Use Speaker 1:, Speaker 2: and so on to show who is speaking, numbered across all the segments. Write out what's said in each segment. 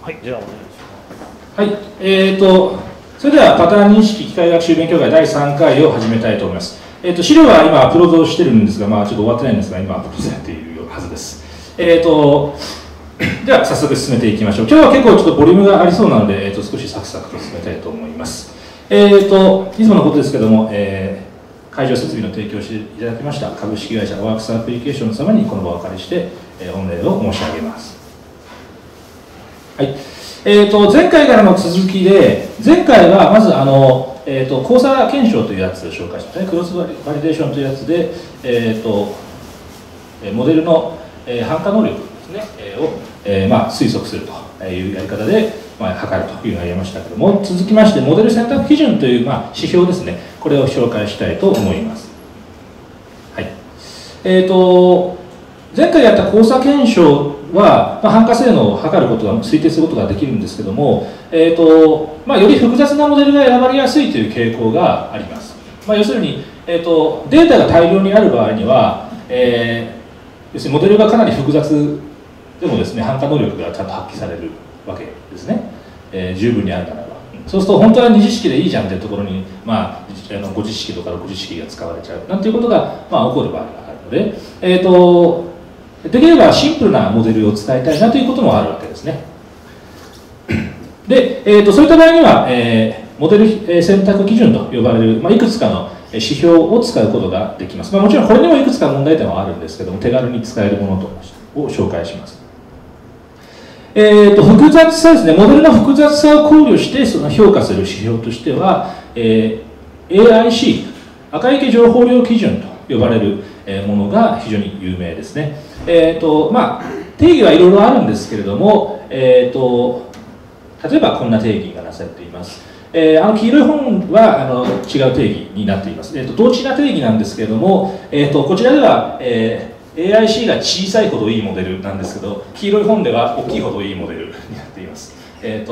Speaker 1: はい、じゃあお願いします。
Speaker 2: はい、それではパターン認識機械学習勉強会第3回を始めたいと思います。資料は今アップロードしてるんですが、ちょっと終わってないんですが、今アップロードされているはずです。では早速進めていきましょう。今日は結構ちょっとボリュームがありそうなので、少しサクサクと進めたいと思います。いつものことですけども、会場設備の提供していただきました株式会社ワークスアプリケーション様にこの場をお借りして、御礼を申し上げます。はい。前回からの続きで、前回はまず交差検証というやつを紹介しましたね。クロスバリデーションというやつで、モデルの、反化能力ですね、を、推測するというやり方で、測るというのをやりましたけども、続きまして、モデル選択基準という、指標ですね、これを紹介したいと思います。はい。前回やった交差検証は、反化性能を測ることが推定することができるんですけども、より複雑なモデルが選ばれやすいという傾向があります。要するに、データが大量にある場合には、要するにモデルがかなり複雑でもですね、反化能力がちゃんと発揮されるわけですね。十分にあるならば。そうすると本当は二次式でいいじゃんというところに、5次式とか6次式が使われちゃうなんていうことが、起こる場合があるので、できればシンプルなモデルを使いたいなということもあるわけですね。で、そういった場合には、モデル選択基準と呼ばれる、いくつかの指標を使うことができます。もちろんこれにもいくつか問題点はあるんですけども、手軽に使えるものを紹介します。複雑さですね、モデルの複雑さを考慮してその評価する指標としては、AIC、赤池情報量基準と呼ばれるものが非常に有名ですね。定義はいろいろあるんですけれども、例えばこんな定義がなされています。黄色い本は違う定義になっています。同値な定義なんですけれども、こちらでは、AIC が小さいほどいいモデルなんですけど、黄色い本では大きいほどいいモデルになっています。という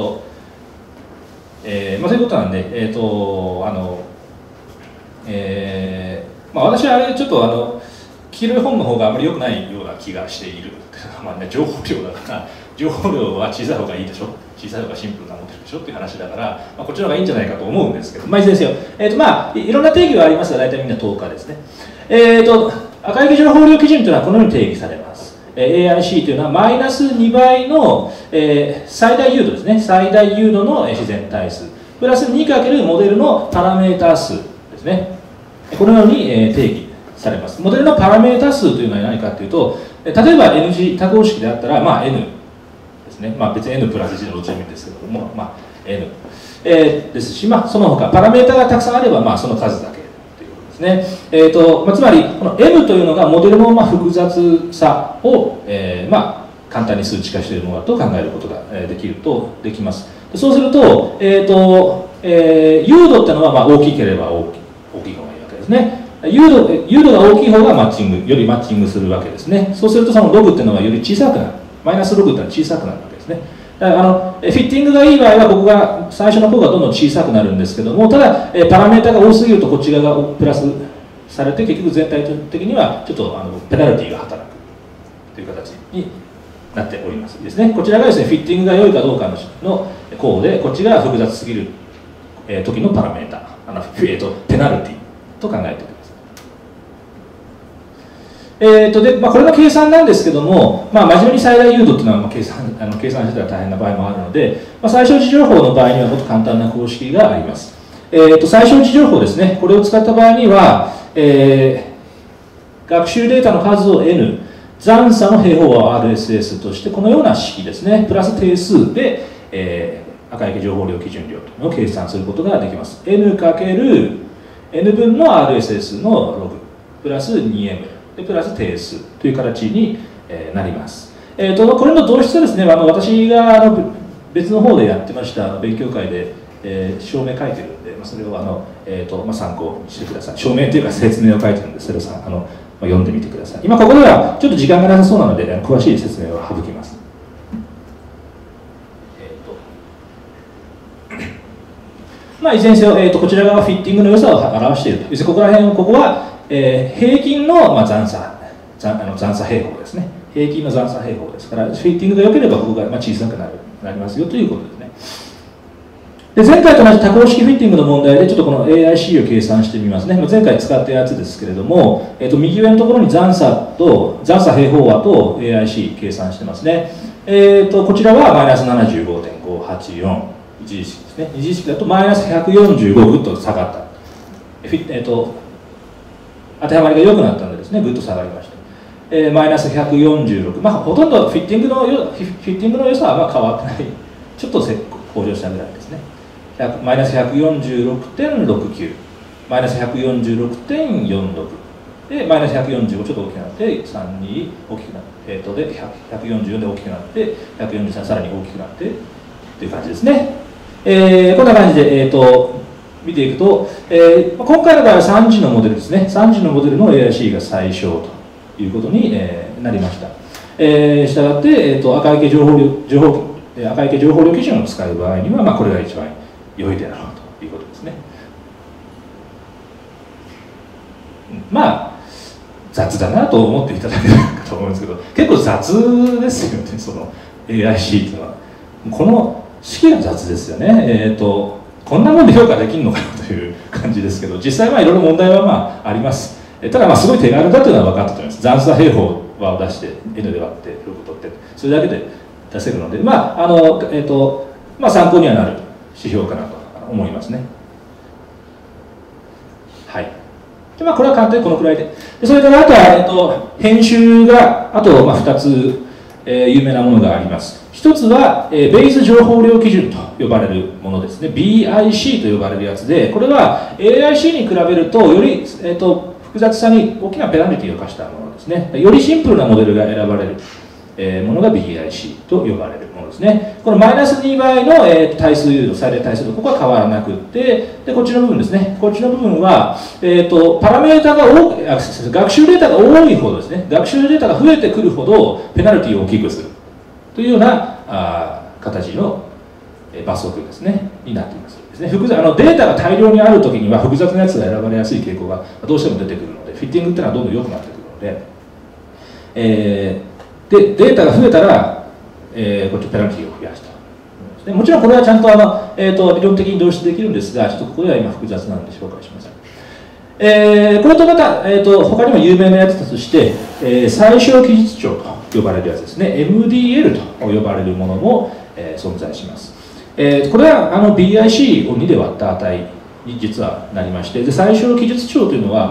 Speaker 2: ことなんで、私はあれちょっと黄色い本の方があまり良くないような気がしている。情報量だから、情報量は小さい方がいいでしょ、小さい方がシンプルなモデルでしょっていう話だから、こっちの方がいいんじゃないかと思うんですけど、いずれにせよ、いろんな定義はありますが、大体みんな10日ですね。赤池情報量基準というのはこのように定義されます。AIC というのはマイナス2倍の、最大誘導ですね、最大誘導の自然対数、プラス 2× モデルのパラメータ数ですね。このように定義されます。モデルのパラメータ数というのは何かというと、例えば N 字多項式であったら、N ですね。別に N プラス1のどっちでもいいんですけども、N、ですし、その他、パラメータがたくさんあれば、その数だけということですね。つまり、この M というのがモデルの複雑さを、簡単に数値化しているものだと考えることができます。そうすると、誘導っていうのは大きければ大きい方がいいわけですね。誘導が大きい方がよりマッチングするわけですね。そうするとそのログっていうのはより小さくなる。マイナスログっていうのは小さくなるわけですね。だからフィッティングがいい場合はここが最初の方がどんどん小さくなるんですけども、ただパラメータが多すぎるとこっち側がプラスされて結局全体的にはちょっとペナルティが働くという形になっておりますですね。こちらがですね、フィッティングが良いかどうかの項で、こっちが複雑すぎる時のパラメータ、ペナルティと考えてください。これの計算なんですけども、真面目に最大誘導というのは計算してたら大変な場合もあるので、最小値情報の場合にはもっと簡単な公式があります。最小値情報ですね、これを使った場合には、学習データの数を N、残差の平方を RSS として、このような式ですね、プラス定数で、赤池情報量基準量というのを計算することができます。N× N 分の RSS のログ、プラス 2M。プラス定数という形になります。これの導出はですね、私が別の方でやってました勉強会で、証明書いてるんで、それを参考にしてください。証明というか説明を書いてるんで、それを読んでみてください。今ここではちょっと時間がなさそうなので、詳しい説明を省きます。いずれにせよ、こちら側はフィッティングの良さを表していると。要するにここは平均の残差平方ですね。平均の残差平方ですから、フィッティングが良ければここが小さくなるなりますよということですね。で前回と同じ多項式フィッティングの問題でちょっとこの AIC を計算してみますね。前回使ったやつですけれども、右上のところに残差平方和と AIC 計算してますね。こちらはマイナス 75.584 一次式ですね。二次式だとマイナス145ぐっと下がった。当てはまりが良くなったのでですね、ぐっと下がりました。マイナス146、ほとんどフィッティングの良さは変わってない、ちょっと向上したぐらいですね。マイナス 146.69、マイナス 146.46、でマイナス145ちょっと大きくなって、32大きくなって、で144で大きくなって、143さらに大きくなってという感じですね。こんな感じで、見ていくと、今回の場合は3次のモデルですね。3次のモデルの AIC が最小ということに、なりました。したがって、赤池情報量基準を使う場合には、これが一番良いであろうということですね。雑だなと思っていただけるかと思うんですけど、結構雑ですよね、その AIC というのは。この式が雑ですよね。こんなもんで評価できるのかなという感じですけど、実際いろいろ問題はあります。ただすごい手軽だというのは分かったと思います。残差平方和を出して N で割って6を取ってそれだけで出せるので、参考にはなる指標かなと思いますね。はい。でこれは簡単にこのくらいで。それからあとは、編集があと2つ、有名なものがあります。一つは、ベース情報量基準と呼ばれるものですね。BIC と呼ばれるやつで、これは AIC に比べるとより、複雑さに大きなペナルティを課したものですね。よりシンプルなモデルが選ばれる。ものが BIC と呼ばれるものですね。このマイナス2倍の対数誘導、最大対数とここは変わらなくて、でこっちの部分ですね。こっちの部分は、パラメータが学習データが多いほどですね、学習データが増えてくるほどペナルティを大きくするというような形の罰則ですね、になっています。ですね、データが大量にあるときには複雑なやつが選ばれやすい傾向がどうしても出てくるので、フィッティングっていうのはどんどん良くなってくるので、でデータが増えたら、こっちペナルティを増やした。もちろんこれはちゃんと理論的に導出できるんですが、ちょっとここでは今複雑なので紹介しません。これとまた、他にも有名なやつとして、最小記述帳と呼ばれるやつですね、MDL と呼ばれるものも、存在します。これはBIC を2で割った値に実はなりまして、で最小記述帳というのは、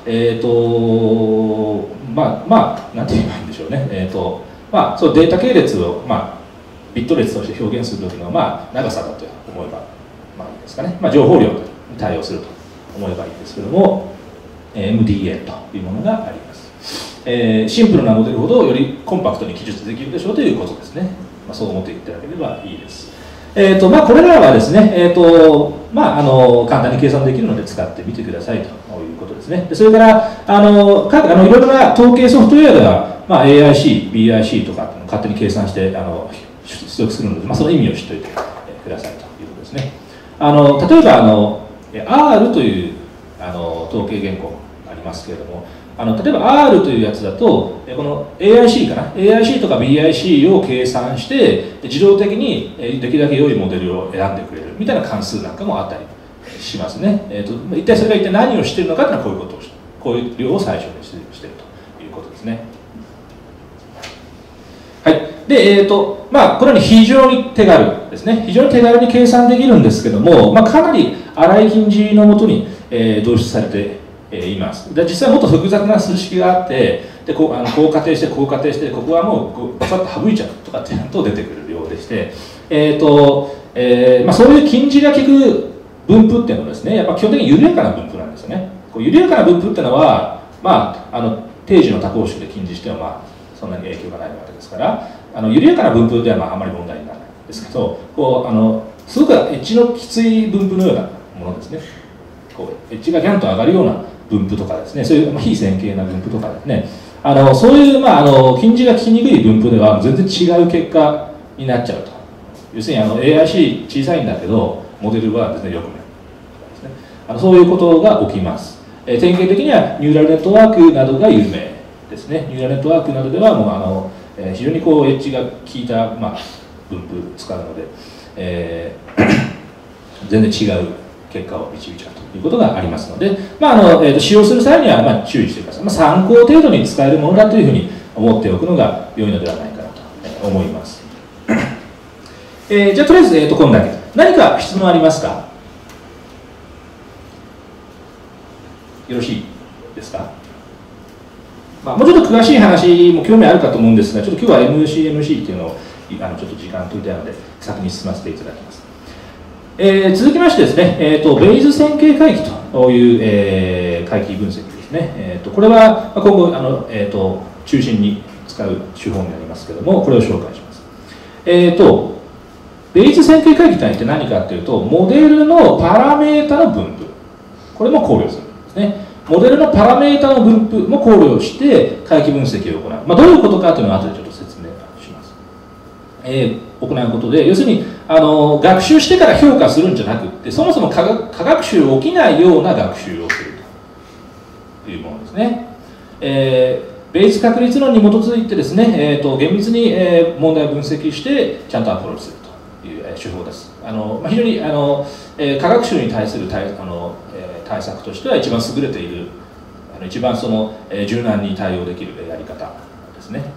Speaker 2: なんて言えばいいんでしょうね、そうデータ系列を、ビット列として表現するときの、長さだと思えば、いいですかね、情報量に対応すると思えばいいんですけども、MDL というものがあります。シンプルなモデルほどよりコンパクトに記述できるでしょうということですね。そう思っていただければいいです。これらはですね、簡単に計算できるので使ってみてくださいということですね。それからいろいろな統計ソフトウェアでは、AIC、BIC とか勝手に計算して出力するので、その意味を知っておいてくださいということですね。例えばR という統計言語がありますけれども、例えば R というやつだと、この AIC とか BIC を計算して、自動的にできるだけ良いモデルを選んでくれるみたいな関数なんかもあったりしますね。一体それが一体何をしているのかというのはこういうことをして、こういう量を最初にしているということですね。はい。で、このように非常に手軽ですね。非常に手軽に計算できるんですけども、かなり粗い近似のもとに、導出されています。で実際もっと複雑な数式があって、でこう仮定して、こう仮定して、ここはもうバサッと省いちゃうとかっていうと出てくるようでして、そういう近似が効く分布っていうのはですね、やっぱ基本的に緩やかな分布なんですよね。緩やかな分布っていうのは、定時の多項式で近似してはそんなに影響がないわけですから、緩やかな分布ではあまり問題にならないんですけど、すごくエッジのきつい分布のようなものですね。エッジがギャンと上がるような分布とかですね、そういう非線形な分布とかですね、そういう近似が効きにくい分布では全然違う結果になっちゃうと。要するにAIC 小さいんだけど、モデルは全然良くないですね。そういうことが起きます。典型的にはニューラルネットワークなどが有名ですね。ニューラルネットワークなどではもう非常にエッジが効いた、 分布使うので、全然違う結果を導いちゃうということがありますので、使用する際には注意してください。参考程度に使えるものだというふうに思っておくのが良いのではないかなと思います。じゃあとりあえず、こんだけ。何か質問ありますか？よろしいですか？もうちょっと詳しい話も興味あるかと思うんですが、ちょっと今日は MC っていうのをちょっと時間取りたいので、先に進ませていただきます。続きましてですね、ベイズ線形回帰という、回帰分析ですね。これは今後中心に使う手法になりますけれども、これを紹介します。ベイズ線形回帰とは一体何かというと、モデルのパラメータの分布、これも考慮するんですね。モデルのパラメータの分布も考慮して回帰分析を行う。どういうことかというのを後でちょっと説明します。行うことで、要するに学習してから評価するんじゃなくて、そもそも科学習起きないような学習をするというものですね。ベイズ確率論に基づいてですね、厳密に、問題を分析してちゃんとアプローチするという、手法です。非常に科学習に対する対策としては一番優れている、一番柔軟に対応できるやり方ですね。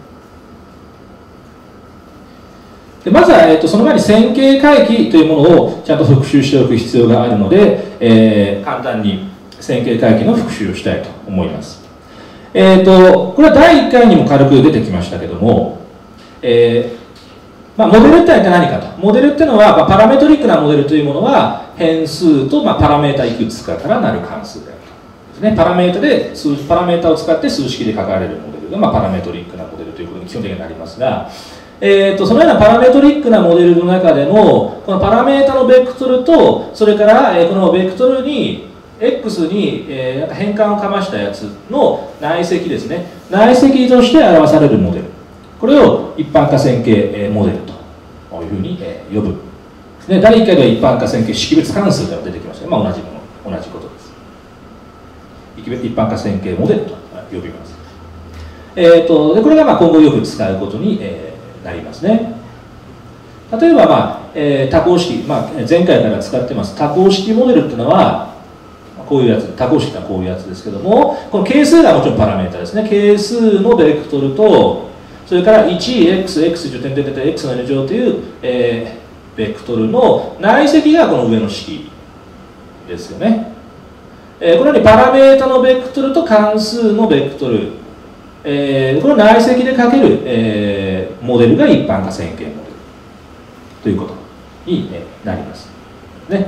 Speaker 2: でまずは、その前に線形回帰というものをちゃんと復習しておく必要があるので、簡単に線形回帰の復習をしたいと思います。これは第1回にも軽く出てきましたけども、モデルって何かと。モデルっていうのは、パラメトリックなモデルというものは変数と、パラメータいくつかからなる関数であるとですね。パラメータを使って数式で書かれるモデルが、パラメトリックなモデルということに基本的になりますが、そのようなパラメトリックなモデルの中でも、このパラメータのベクトルと、それから、このベクトルにX に、変換をかましたやつの内積ですね。内積として表されるモデル。これを一般化線形モデルというふうに呼ぶ。第1回では一般化線形識別関数というのが出てきました。同じことです。一般化線形モデルと呼びます。でこれが今後よく使うことになりますね。例えば、多項式、前回から使ってます多項式モデルっていうのは、こういうやつ、多項式はこういうやつですけども、この係数がもちろんパラメータですね。係数のベクトルと、それから 1x、x 点々 x の2乗という、ベクトルの内積がこの上の式ですよね。このようにパラメータのベクトルと関数のベクトル、この内積でかける、モデルが一般化線形モデルということになります。ね。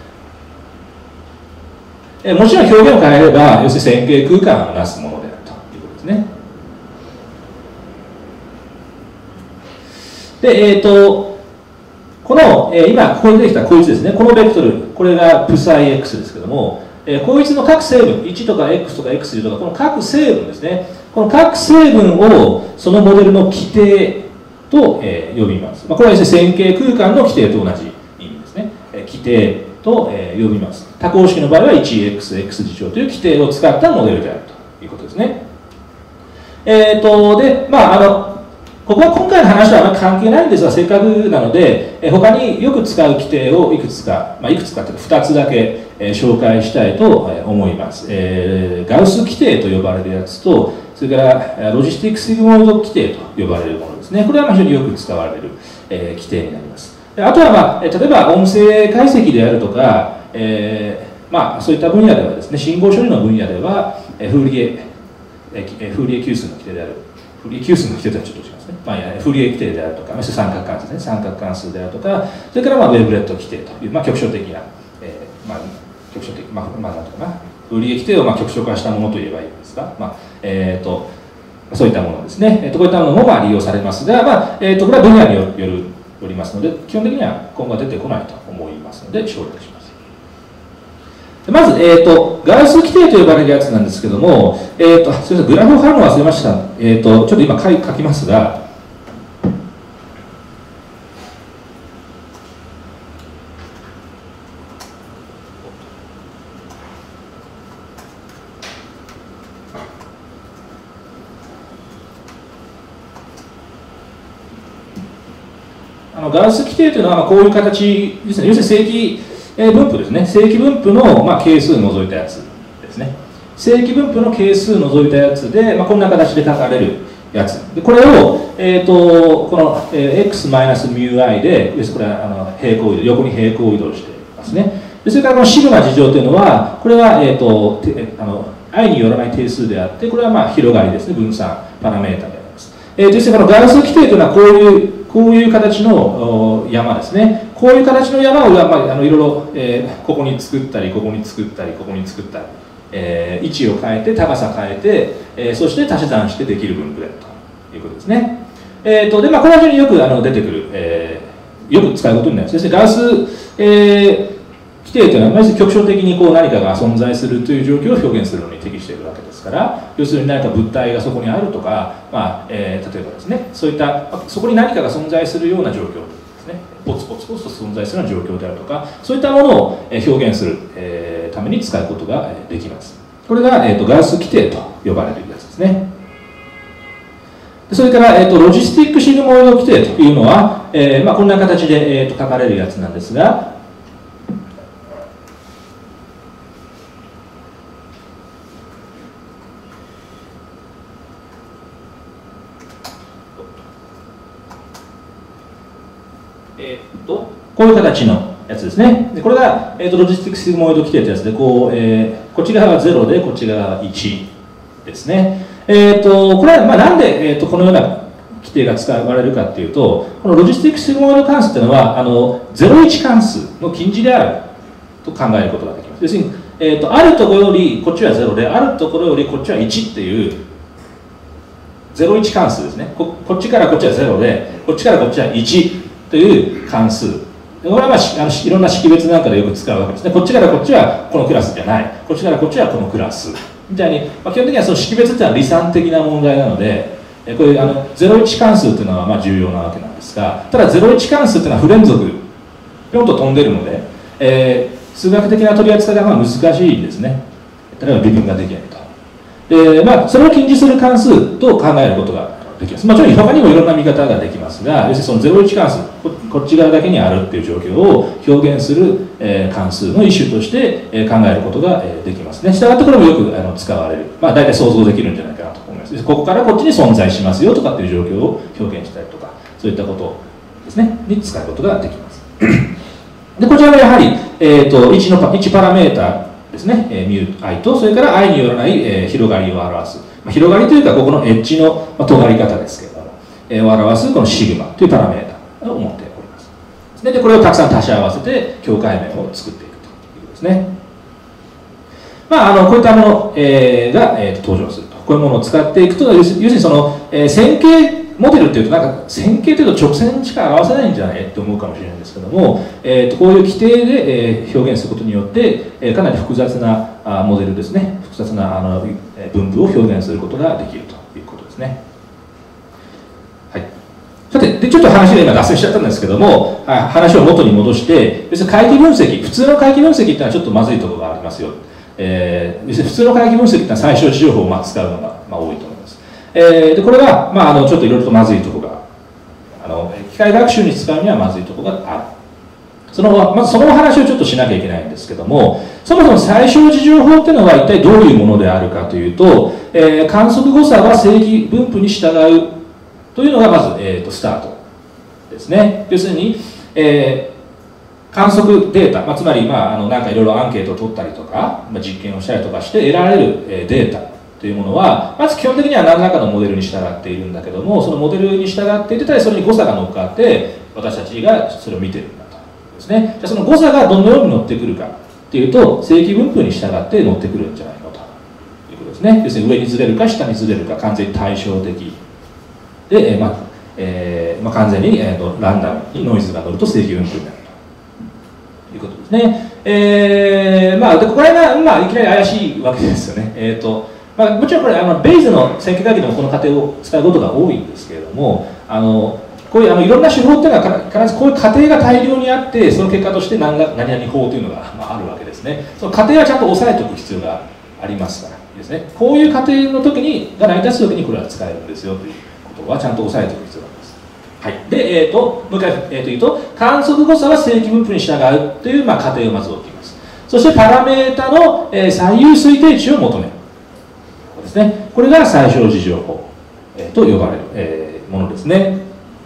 Speaker 2: もちろん表現を変えれば、要するに線形空間をなすものであるということですね。で、この、今、ここに出てきたこいつですね。このベクトル、これがプサイ x ですけども、こいつの各成分、1とか x とか x とか、この各成分ですね。この各成分をそのモデルの規定と、呼びます。これは要するに線形空間の規定と同じ意味ですね。規定と、呼びます。多項式の場合は 1x、x 次乗という規定を使ったモデルであるということですね。で、ここは今回の話とはあまり関係ないんですが、せっかくなので、他によく使う規定をいくつかというか2つだけ、紹介したいと思います。ガウス規定と呼ばれるやつと、それからロジスティック・シグモイド規定と呼ばれるものですね。これは非常によく使われる、規定になります。あとは、例えば音声解析であるとか、そういった分野ではですね、信号処理の分野では、フーリエ級数の規定である。フーリエ級数の規定とはちょっと違いますね。フーリエ規定であるとか、三角関数ですね、三角関数であるとか、それからウェーブレット規定という、局所的な、局所的、なんとかな、フーリエ規定を局所化したものといえばいいんですが、そういったものですね。こういったものも利用されますが、これは分野によりますので、基本的には今後は出てこないと思いますので、省略します。まず、ガウス規定と呼ばれるやつなんですけども、すみません、グラフを貼るの忘れました。ちょっと今書きますが、 ガウス規定というのはこういう形ですね。要するに正規分布ですね。正規分布の係数を除いたやつですね。正規分布の係数を除いたやつで、こんな形で書かれるやつ。でこれを、この、x-μi で、要するにこれは平行移動、横に平行移動していますね。でそれからこのシグマ事乗というのは、これは、i によらない定数であって、これは広がりですね、分散パラメータであります。実際このガウス規定というのはこういう形の山ですね。こういう形の山をいろいろ、ここに作ったり、ここに作ったり、ここに作ったり、位置を変えて、高さ変えて、そして足し算してできる分布であるということですね。でこれは非常によく出てくる、よく使うことになります。ガウス、規定というのは局所的に何かが存在するという状況を表現するのに適しているわけですから、要するに何か物体がそこにあるとか、例えばですね、そういったそこに何かが存在するような状況ですね、ポツポツポツと存在するような状況であるとか、そういったものを表現するために使うことができます。これがガウス規定と呼ばれるやつですね。それからロジスティックシグモイド規定というのはこんな形で書かれるやつなんですが、こういう形のやつですね。でこれが、ロジスティックシグモイド規定というやつで、こっち側が0で、こっち側が1ですね。これはなんで、このような規定が使われるかというと、このロジスティックシグモイド関数というのは、0,1関数の近似であると考えることができます。要するに、あるところよりこっちは0で、あるところよりこっちは1っていう、0,1関数ですね。こっちからこっちは0で、こっちからこっちは1という関数。これはいろんな識別なんかでよく使うわけですね。こっちからこっちはこのクラスじゃない。こっちからこっちはこのクラス。みたいに、基本的にはその識別っていうのは離散的な問題なので、こういう0,1関数っていうのは重要なわけなんですが、ただ0,1関数っていうのは不連続、ぴょんと飛んでるので、数学的な取り扱いが難しいんですね。例えば微分ができないと。で、それを近似する関数と考えることができます。もちろん他にもいろんな見方ができますが、要するにその0,1関数、こっち側だけにあるっていう状況を表現する関数の一種として考えることができますね。したがってこれもよく使われる。大体想像できるんじゃないかなと思います。ここからこっちに存在しますよとかっていう状況を表現したりとか、そういったことですね、に使うことができます。で、こちらはやはり、1パラメータですね、μi と、それから i によらない、広がりを表す。広がりというか、ここのエッジの尖り方ですけれども、を表すこのシグマというパラメータを持っております。で、これをたくさん足し合わせて境界面を作っていくということですね。こういったもの、が、登場すると。こういうものを使っていくと、要するにその、線形モデルっていうと線形というと直線しか表せないんじゃないって思うかもしれないんですけども、こういう規定で、表現することによって、かなり複雑なモデルですね、複雑な分布を表現することができるということですね。はい、さてでちょっと話が今脱線しちゃったんですけども、話を元に戻して、別に回帰分析、普通の回帰分析っていうのはちょっとまずいところがありますよ。別に普通の回帰分析っていうのは最小値情報を使うのが多いと思います。でこれは、ちょっといろいろとまずいところが機械学習に使うにはまずいところがある。まずその話をちょっとしなきゃいけないんですけども、そもそも最小値情報っていうのは一体どういうものであるかというと、観測誤差は正規分布に従うというのがまず、スタートですね。要するに、観測データ、つまり、なんかいろいろアンケートを取ったりとか、実験をしたりとかして得られる、データというものは、まず基本的には何らかのモデルに従っているんだけども、そのモデルに従っていて、それに誤差が乗っかって、私たちがそれを見てるんだとですね。じゃあその誤差がどのように乗ってくるかっていうと、正規分布に従って乗ってくるんじゃないのということですね。要するに上にずれるか下にずれるか、完全に対照的で、完全に、ランダムにノイズが乗ると正規分布になるということですね。でこれが、いきなり怪しいわけですよね。もちろんこれベイズの線形会議でもこの過程を使うことが多いんですけれども、こういういろんな手法っていうのは必ずこういう過程が大量にあって、その結果として何々法というのが、あるわけですね。その過程はちゃんと押さえておく必要がありますからですね。こういう過程の時が成り立つ時にこれは使えるんですよということはちゃんと押さえておく必要があります。 はい、で、もう一回、言うと、観測誤差は正規分布に従うという、仮定をまず置きます。そしてパラメータの、最優推定値を求める。これですね。これが最小事情法、と呼ばれる、ものですね。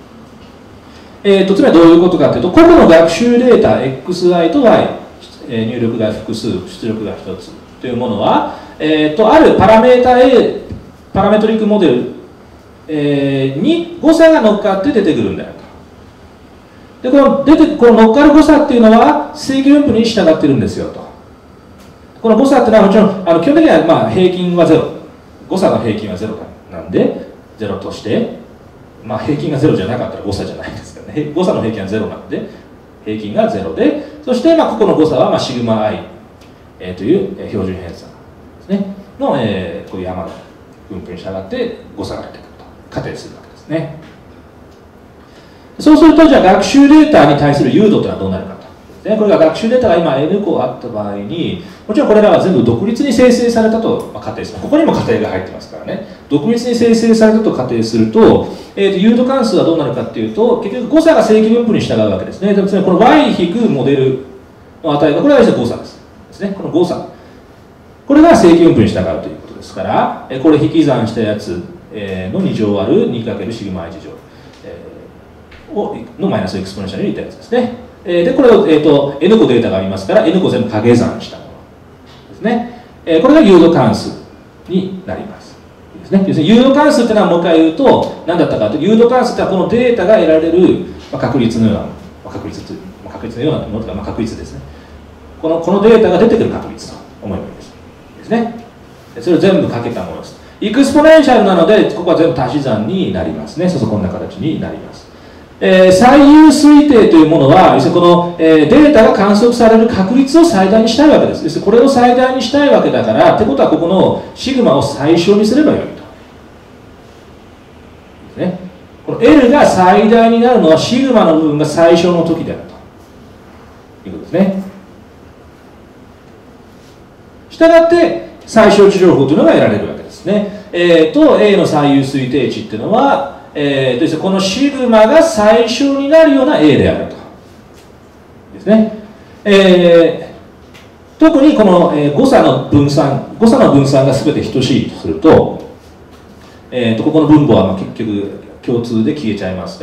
Speaker 2: つまりどういうことかというと、個々の学習データ xi と y、入力が複数、出力が1つというものは、あるパラメータ A、パラメトリックモデル、に誤差が乗っかって出てくるんだよと。で、この乗っかる誤差っていうのは正規分布に従ってるんですよと。この誤差っていうのはもちろん基本的には平均は0、誤差の平均は0なんで0として、平均が0じゃなかったら誤差じゃないですからね。誤差の平均は0なので平均が0で、そしてここの誤差はシグマ i、という標準偏差ですねの、こういう山の分布に従って誤差が出てくると仮定するわけですね。そうすると、じゃあ学習データに対する誘導というのはどうなるかと。これが学習データが今 N 個あった場合に、もちろんこれらは全部独立に生成されたと仮定する。ここにも仮定が入ってますからね。独立に生成されたと仮定すると、誘導関数はどうなるかっていうと、結局誤差が正規分布に従うわけですね。つまりこの y 引くモデルの値が、これは誤差ですね。この誤差。これが正規分布に従うということですから、これ引き算したやつの2乗割る 2× シグマ1乗のマイナスエクスポネンシャルにいったやつですね。で、これを、N 個データがありますから、N 個全部掛け算したものですね。これが誘導関数になります。ですね。要するに誘導関数っていうのはもう一回言うと、何だったかというと、誘導関数ってのはこのデータが得られる、確率のような、確率のようなものとか、確率ですね。このデータが出てくる確率と思えばいいですね。それを全部かけたものです。エクスポネンシャルなので、ここは全部足し算になりますね。そうそう、こんな形になります。最優推定というものは、要するにこの、データが観測される確率を最大にしたいわけです。要するにこれを最大にしたいわけだから、ってことはここのシグマを最小にすればよいと。ですね。この L が最大になるのはシグマの部分が最小の時であるということですね。したがって、最小値情報というのが得られるわけですね。A の最優推定値っていうのは、このシグマが最小になるような A であると。ですね。特にこの、誤差の分散が全て等しいとすると、ここの分母は結局共通で消えちゃいますから、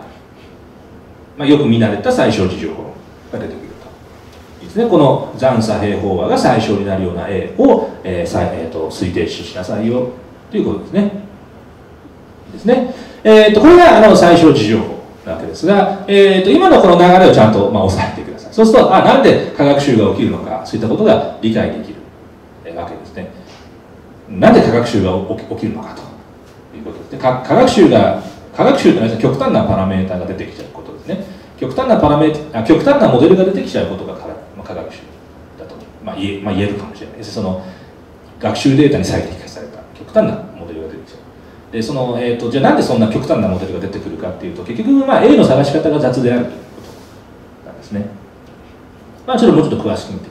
Speaker 2: よく見慣れた最小値情報が出てくると。ですね、この残差平方和が最小になるような A を、推定しなさいよということですね。ですね。これが最小値情報なわけですが、今のこの流れをちゃんと押さえてください。そうすると、なんで化学集が起きるのか、そういったことが理解できるわけですね。なんで化学集が起きるのかということですね。化学集というのは極端なパラメータが出てきちゃうことですね。極端なモデルが出てきちゃうことが化学集だと、言えるかもしれないです。その学習データに最適化された極端なモデルが出てきちゃう。でじゃあなんでそんな極端なモデルが出てくるかっていうと、結局A の探し方が雑であるということなんですね。ちょっともうちょっと詳しく見て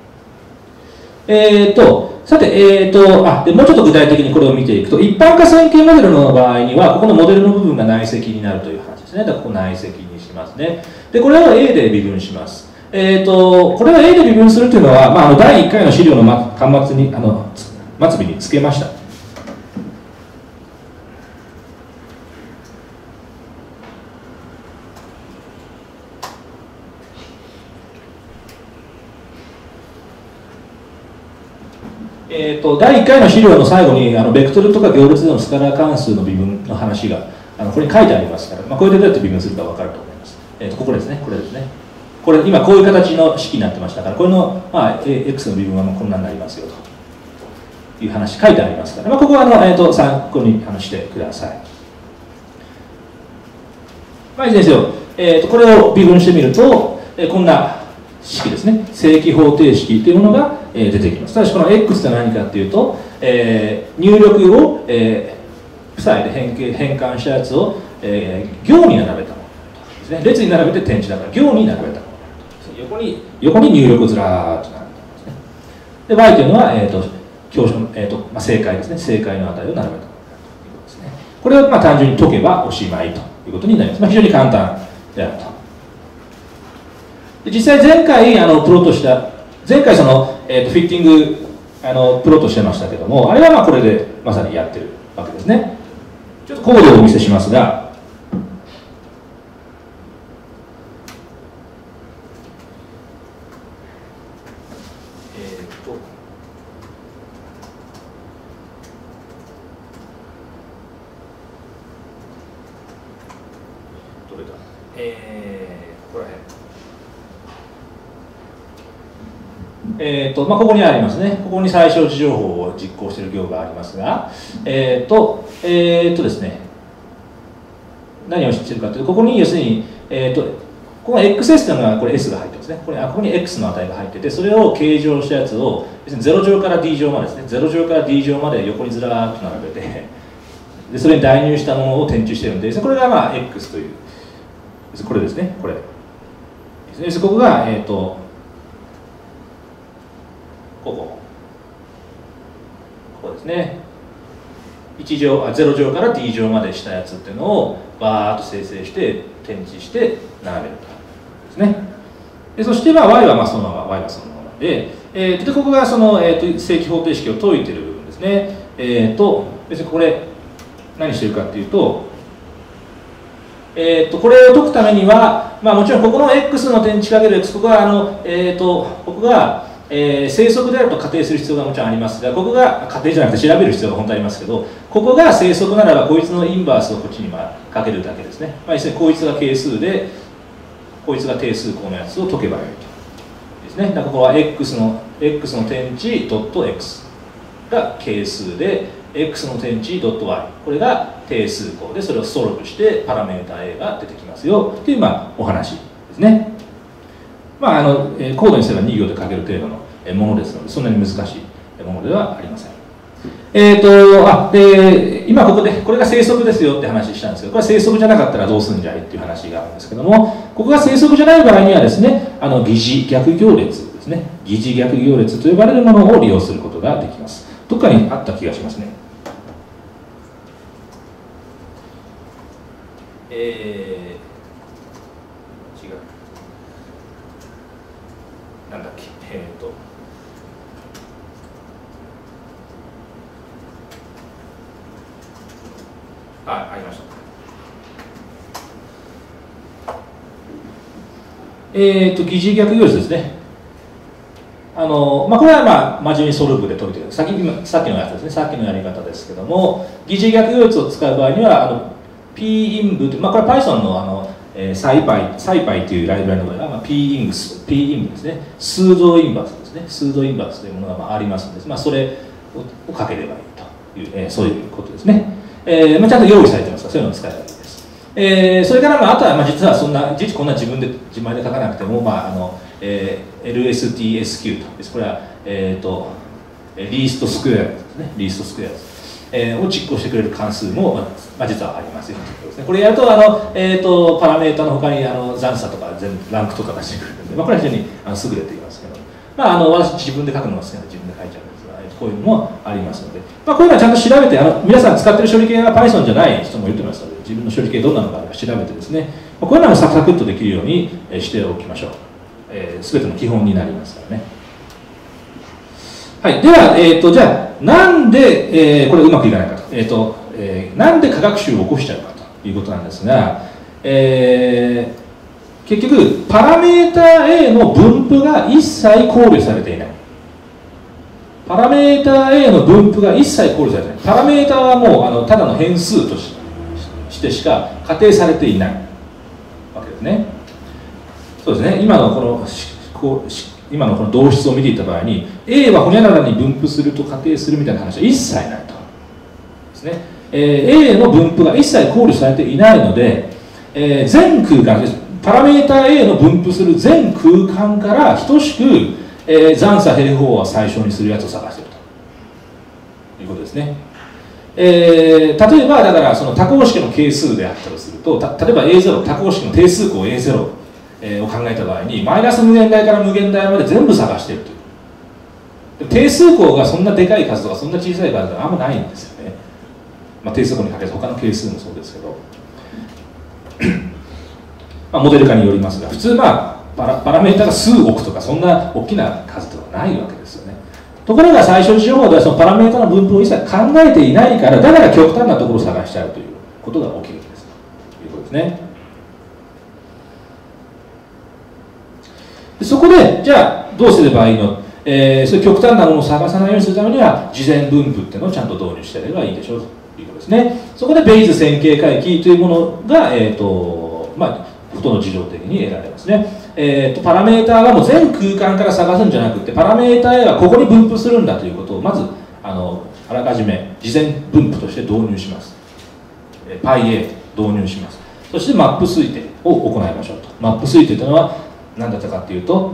Speaker 2: みましょう。さて、でもうちょっと具体的にこれを見ていくと、一般化線形モデルの場合には、ここのモデルの部分が内積になるという話ですね。だからここ内積にしますね。で、これを A で微分します。これを A で微分するというのは、第1回の資料の端末に、末尾につけました。第1回の資料の最後にベクトルとか行列でのスカラー関数の微分の話がここに書いてありますから、これでどうやって微分するか分かると思います。ここですね、これですね。これ今こういう形の式になってましたから、これの、x の微分はこんなになりますよという話書いてありますから、ここは参考にしてください。いずれにせよ、これを微分してみると、こんな式ですね、正規方程式というものが出てきます。ただしこの x とは何かというと、入力を、負債で変換したやつを、行に並べたものですね。列に並べて点値だから行に並べたもの。横に入力をずらーっと並べたものですね。で y というのは正解ですね。正解の値を並べたものということですね。これを単純に解けばおしまいということになります。非常に簡単であると。で実際前回プロットした前回フィッティングプロットしてましたけども、あれはこれでまさにやってるわけですね。ちょっとコードをお見せしますが、どれだ、ここら辺。ここにありますね。ここに最小値情報を実行している行がありますが、ですね、何をしているかというと、ここに要するに、この XS というのがこれ S が入ってますね。ここに X の値が入ってて、それを計上したやつを、要するに0乗から D 乗までですね、0乗から D 乗まで横にずらーっと並べて、でそれに代入したものを転注しているので、これがX という、これですね、これ。ここが、ここですね。0乗から D 乗までしたやつっていうのをバーッと生成して転置して並べるとですね。でそして Y はそのまま Y はそのままで、でここが正規方程式を解いている部分ですね。別にこれ何してるかっていうと、これを解くためには、もちろんここの X の点値かける X、ここがここが生息であると仮定する必要がもちろんありますが、ここが仮定じゃなくて調べる必要が本当ありますけど、ここが生息ならばこいつのインバースをこっちにかけるだけですね。要するにこいつが係数で、こいつが定数項のやつを解けばよいとですね。だからここは X の点値 .x が係数で、X の点値 .y これが定数項で、それをソルブしてパラメータ A が出てきますよというお話ですね。コードにすれば2行で書ける程度のものですので、そんなに難しいものではありません。今ここでこれが生息ですよって話したんですけど、これは生息じゃなかったらどうするんじゃいっていう話があるんですけども、ここが生息じゃない場合にはですね、疑似逆行列ですね、疑似逆行列と呼ばれるものを利用することができます。どっかにあった気がしますね。違う。なんだっけ、ありました。疑似逆行列ですね。これは真面目にソルブで解いてる。さっきのやつですね。さっきのやり方ですけども、疑似逆行列を使う場合には、pinb という、これは Python のSciPy というライブラリの場合は、pinb ですね。数動インバースですね。数動インバースというものがありますので、それをかければいいという、そういうことですね。ちゃんと用意されてますから、そういうのを使えばいいです。それから、あとは、実はこんな自前で書かなくても、LSTSQ と、これは、リーストスクエアですね。リーストスクエアです。を実行してくれる関数も、実はありますよということですね。これやるとパラメータの他に残差とかランクとか出してくれるので、これは非常に優れていますけど、私自分で書くのが好きなので自分で書いちゃうんですが、こういうのもありますので、こういうのはちゃんと調べて皆さん使ってる処理系が Python じゃない人も言ってますので、自分の処理系どんなのか調べてですね、こういうのもサクサクっとできるようにしておきましょう。全ての基本になりますからね。はい、では、じゃあなんで、これうまくいかないかと、なんで価格集を起こしちゃうかということなんですが、結局パラメータ A の分布が一切考慮されていない。パラメータ A の分布が一切考慮されていない。パラメータはもうただの変数としてしか仮定されていないわけですね。そうですね。今のこの導出を見ていった場合に A はホニャララに分布すると仮定するみたいな話は一切ないとですね。A の分布が一切考慮されていないので、全空間です。パラメータ A の分布する全空間から等しく、残差平方を最小にするやつを探しているということですね。例えばだからその多項式の係数であったとすると、例えば A0 多項式の定数項 A0 を考えた場合にマイナス無限大から無限大まで全部探しているという。定数項がそんなでかい数とかそんな小さい数があんまないんですよね。定数項にかけて他の係数もそうですけど、 モデル化によりますが、普通パラメータが数億とかそんな大きな数ではないわけですよね。ところが最初の情報ではそのパラメータの分布を一切考えていないから、だから極端なところを探しちゃうということが起きるんですということですね。そこでじゃあどうすればいいの、そういう極端なものを探さないようにするためには事前分布っていうのをちゃんと導入してやればいいでしょうということですね。そこでベイズ線形回帰というものが、不等の自動的に得られますね。パラメーターはもう全空間から探すんじゃなくて、パラメーター A はここに分布するんだということをまずあらかじめ事前分布として導入します。πA 導入します。そしてマップ推定を行いましょうと。マップ推定というのは何だったかというと、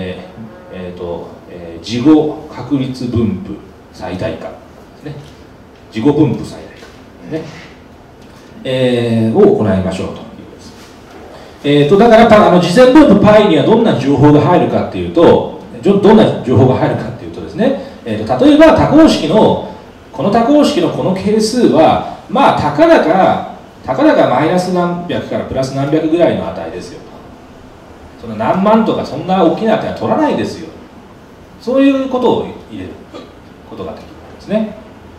Speaker 2: 事後確率分布最大化ですね。事後分布最大化、ねを行いましょうということです。だから事前分布 π にはどんな情報が入るかというと、どんな情報が入るかというとですね、例えば多項式のこの多項式のこの係数はたかだかマイナス何百からプラス何百ぐらいの値ですよと。その何万とかそんな大きな値は取らないですよ。そういうことを入れることができるんですね。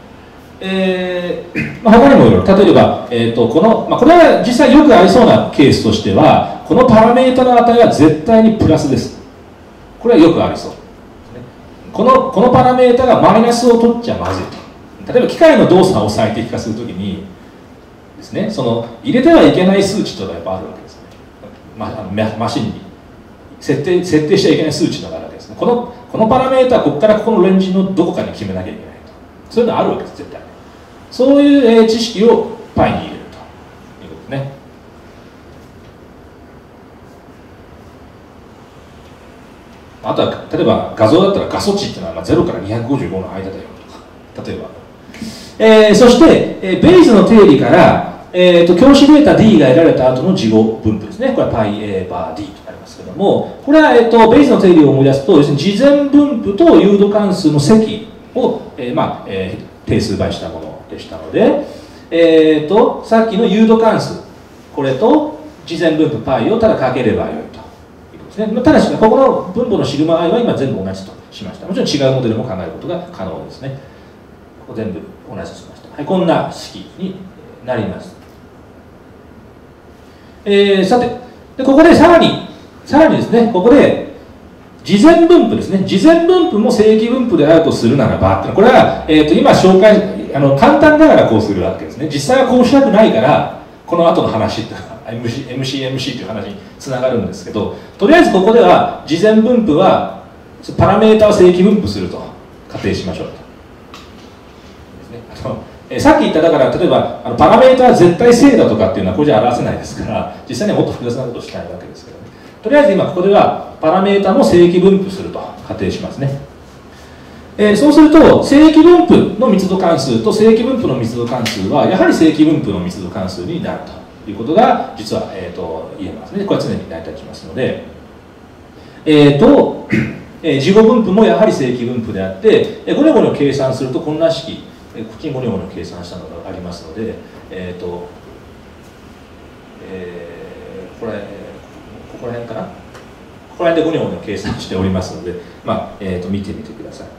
Speaker 2: 他にもいろいろ、例えば、これは実際よくありそうなケースとしては、このパラメータの値は絶対にプラスです。これはよくありそう。このパラメータがマイナスを取っちゃまずいと。例えば機械の動作を最適化するときにですね、その入れてはいけない数値とかやっぱあるわけですね。マシンに設定しちゃいけない数値とかあるわけですね。このパラメータはここからここのレンジのどこかに決めなきゃいけないと。そういうのあるわけです、絶対。そういう知識を π に入れるということですね。あとは例えば画像だったら画素値っていうのは0から255の間だよとか、例えば、そして、ベイズの定理から教師データ D が得られた後の事後分布ですね。これは πA バー D となりますけども、これは、ベイズの定理を思い出すと、要するに事前分布と誘導関数の積を、定数倍したものでしたので、さっきの誘導関数、これと事前分布 π をただかければよいということですね。ただし、ここの分母のシグマ i は今全部同じとしました。もちろん違うモデルも考えることが可能ですね。ここ全部同じとしました。はい、こんな式になります。さて、ここでさらにですね、ここで事前分布ですね。事前分布も正規分布であるとするならば、これは、今紹介、簡単だからこうするわけですね。実際はこうしたくないから、この後の話っていうのは MC という話につながるんですけど、とりあえずここでは事前分布はパラメータを正規分布すると仮定しましょうと。さっき言っただから例えばパラメータは絶対正だとかっていうのはこれじゃ表せないですから、実際にはもっと複雑なことをしたいわけですけどね。とりあえず今ここではパラメータも正規分布すると仮定しますね。そうすると正規分布の密度関数と正規分布の密度関数はやはり正規分布の密度関数になるということが実は、言えますね。これは常に成り立ちますので、事後分布もやはり正規分布であって、ゴニョゴニョ計算するとこんな式、こっちにゴニョゴニョ計算したのがありますので、ここら辺かな、ここら辺でゴニョゴニョ計算しておりますので、見てみてください。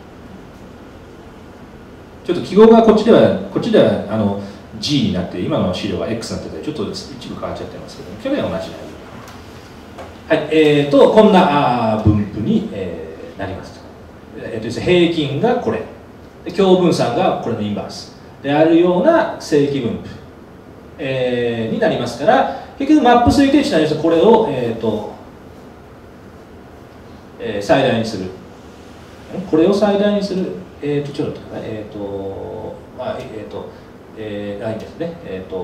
Speaker 2: ちょっと記号がこっちではG になって、今の資料は X になってて、ちょっと一部変わっちゃってますけど、去年は同じ内容。はい、こんな分布に、なります。平均がこれ。共分散がこれのインバースであるような正規分布、になりますから、結局マップ推定値になりますとこれを、最大にする。これを最大にする。ちょっと待ってください。ないんですね。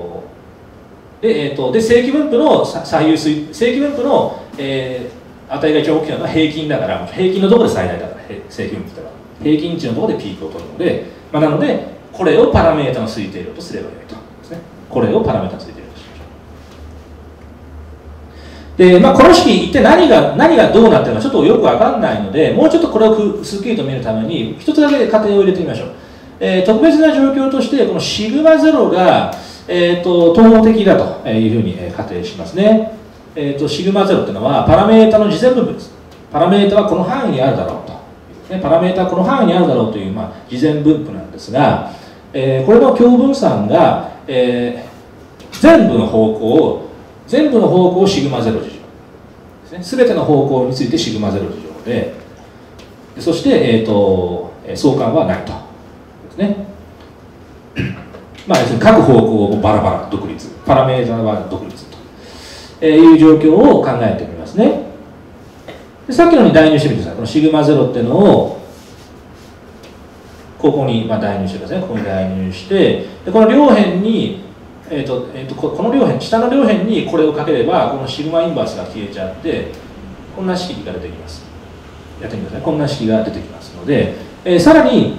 Speaker 2: で正規分布の最優正規分布の、値が一番大きなのは平均だから、平均のところで最大だから、正規分布だから。平均値のところでピークを取るので、なのでこれをパラメータの推定量とすればよいとですね。これをパラメータの推定量としましょう。で、この式一体何がどうなってるのかちょっとよくわかんないので、もうちょっとこれをすっきりと見るために一つだけ仮定を入れてみましょう。特別な状況としてこのシグマ0が、統合的だというふうに仮定しますね。 シグマ0っていうのはパラメータの事前部分です。パラメータはこの範囲にあるだろうと、パラメータはこの範囲にあるだろうという、事前分布なんですが、これの共分散が、全部の方向をシグマ0次乗ですね。全ての方向についてシグマ0次乗で、そして、相関はないとですね。要するに各方向をバラバラ独立、パラメータは独立という状況を考えてみますね。でさっきのに代入してみてください。このシグマ0っていうのをここに代入してください。ここに代入して、でこの両辺に、この両辺、下の両辺にこれをかければ、このシグマインバースが消えちゃって、こんな式が出てきます。やってみてください。こんな式が出てきますので、さらに、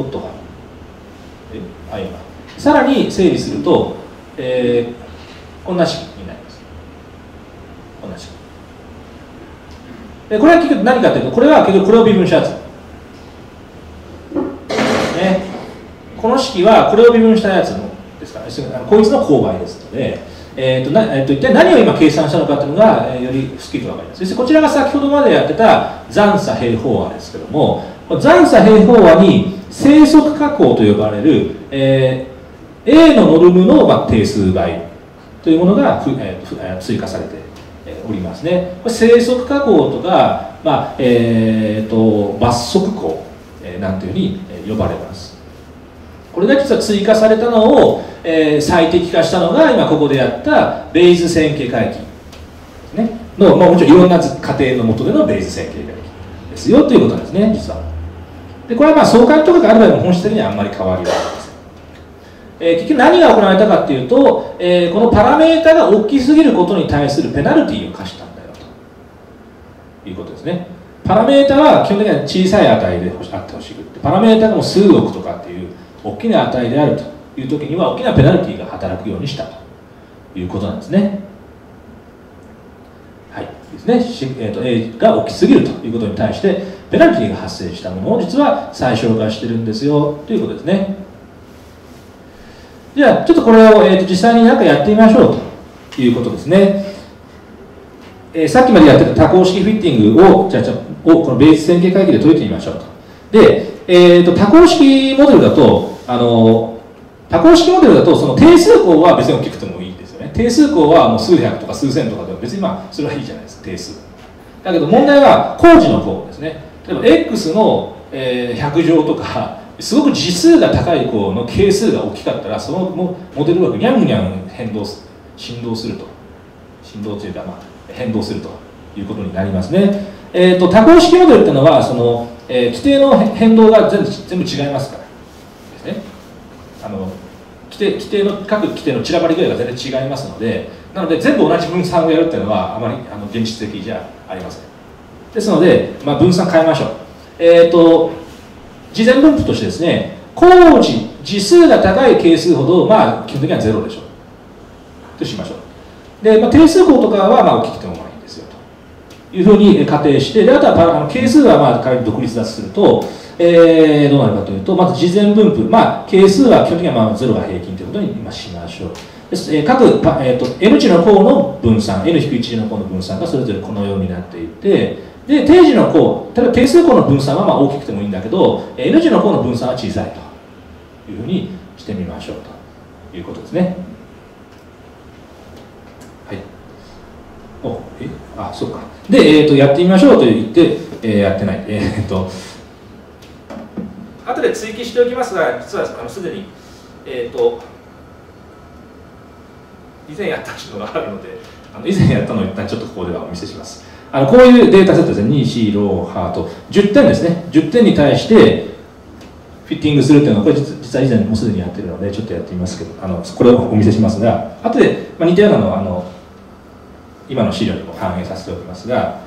Speaker 2: さらに整理すると、こんな式になります。こんな式。これは結局何かというと、これは結局これを微分したやつ。この式はこれを微分したやつのですから、こいつの勾配ですので、一体何を今計算したのかというのが、よりすっきりと分かります。そしてこちらが先ほどまでやってた残差平方和ですけども、残差平方和に生息加工と呼ばれる、A のノルムの定数倍というものが追加されておりますね。これ生息加工とか、罰則項なんていうふうに呼ばれます。これが実は追加されたのを、最適化したのが今ここでやったベイズ線形回帰ですねの、もちろんいろんな過程の下でのベイズ線形回帰ですよということなんですね、実は。でこれは相関とかがある場合も本質的にはあんまり変わりはありません。結局何が行われたかというと、このパラメータが大きすぎることに対するペナルティを課したんだよということですね。パラメータは基本的には小さい値であってほしくて、パラメータがもう数億とかっていう大きな値であるという時には大きなペナルティが働くようにしたということなんですね。はいですね。A が大きすぎるということに対してペナルティが発生したものを実は最小化してるんですよということですね。じゃあちょっとこれを、実際に何かやってみましょうということですね。さっきまでやってた多項式フィッティングをこのベース線形回帰で解いてみましょうと。で、多項式モデルだとその定数項は別に大きくてもいいですよね。定数項はもう数百とか数千とかでも別にそれはいいじゃないですか、定数。だけど問題は工事の項ですね。例えば X の、100乗とかすごく次数が高い項の係数が大きかったらそのモデルがにゃんにゃん振動すると振動というか、変動するということになりますね。多項式モデルというのはその、規定の変動が全部違いますからですね。各規定の散らばり具合が全然違いますので、なので全部同じ分散をやるっていうのはあまり現実的じゃありません。ですので、分散変えましょう。事前分布としてですね、工事次数が高い係数ほど基本的には0でしょうとしましょう。で、定数項とかは大きくてもいいんですよというふうに仮定して、であとは係数は仮に独立脱すると、どうなるかというと、まず事前分布、係数は基本的には0が平均ということにしましょう。各、n 値の項の分散、n-1 値の項の分散がそれぞれこのようになっていて、で定時の項、例えば定数項の分散は大きくてもいいんだけど、n 値の項の分散は小さいというふうにしてみましょうということですね。はい。そうか。で、やってみましょうと言って、やってない。後で追記しておきますが、実はすでに、以前やったのがあるので、以前やったのを一旦ちょっとここではお見せします。こういうデータセットですね、2、4、6、8と10点ですね。10点に対してフィッティングするっていうのは、これ実は以前もうすでにやってるので、ちょっとやってみますけど、これをお見せしますが、後で、似たようなのは今の資料にも反映させておきますが、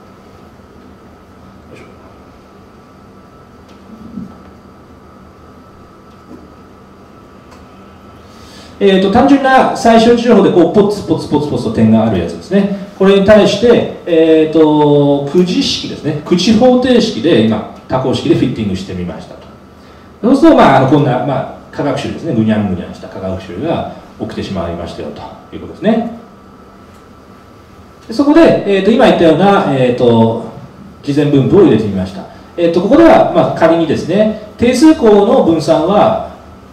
Speaker 2: 単純な最小値情報でポツポツと点があるやつですね。これに対して、くじ式ですね。くじ方程式で今、多項式でフィッティングしてみましたと。そうすると、こんな、化学種ですね。ぐにゃんぐにゃんした化学種が起きてしまいましたよということですね。 そこで、今言ったような、事前分布を入れてみました。ここでは、まあ、仮にですね、定数項の分散は、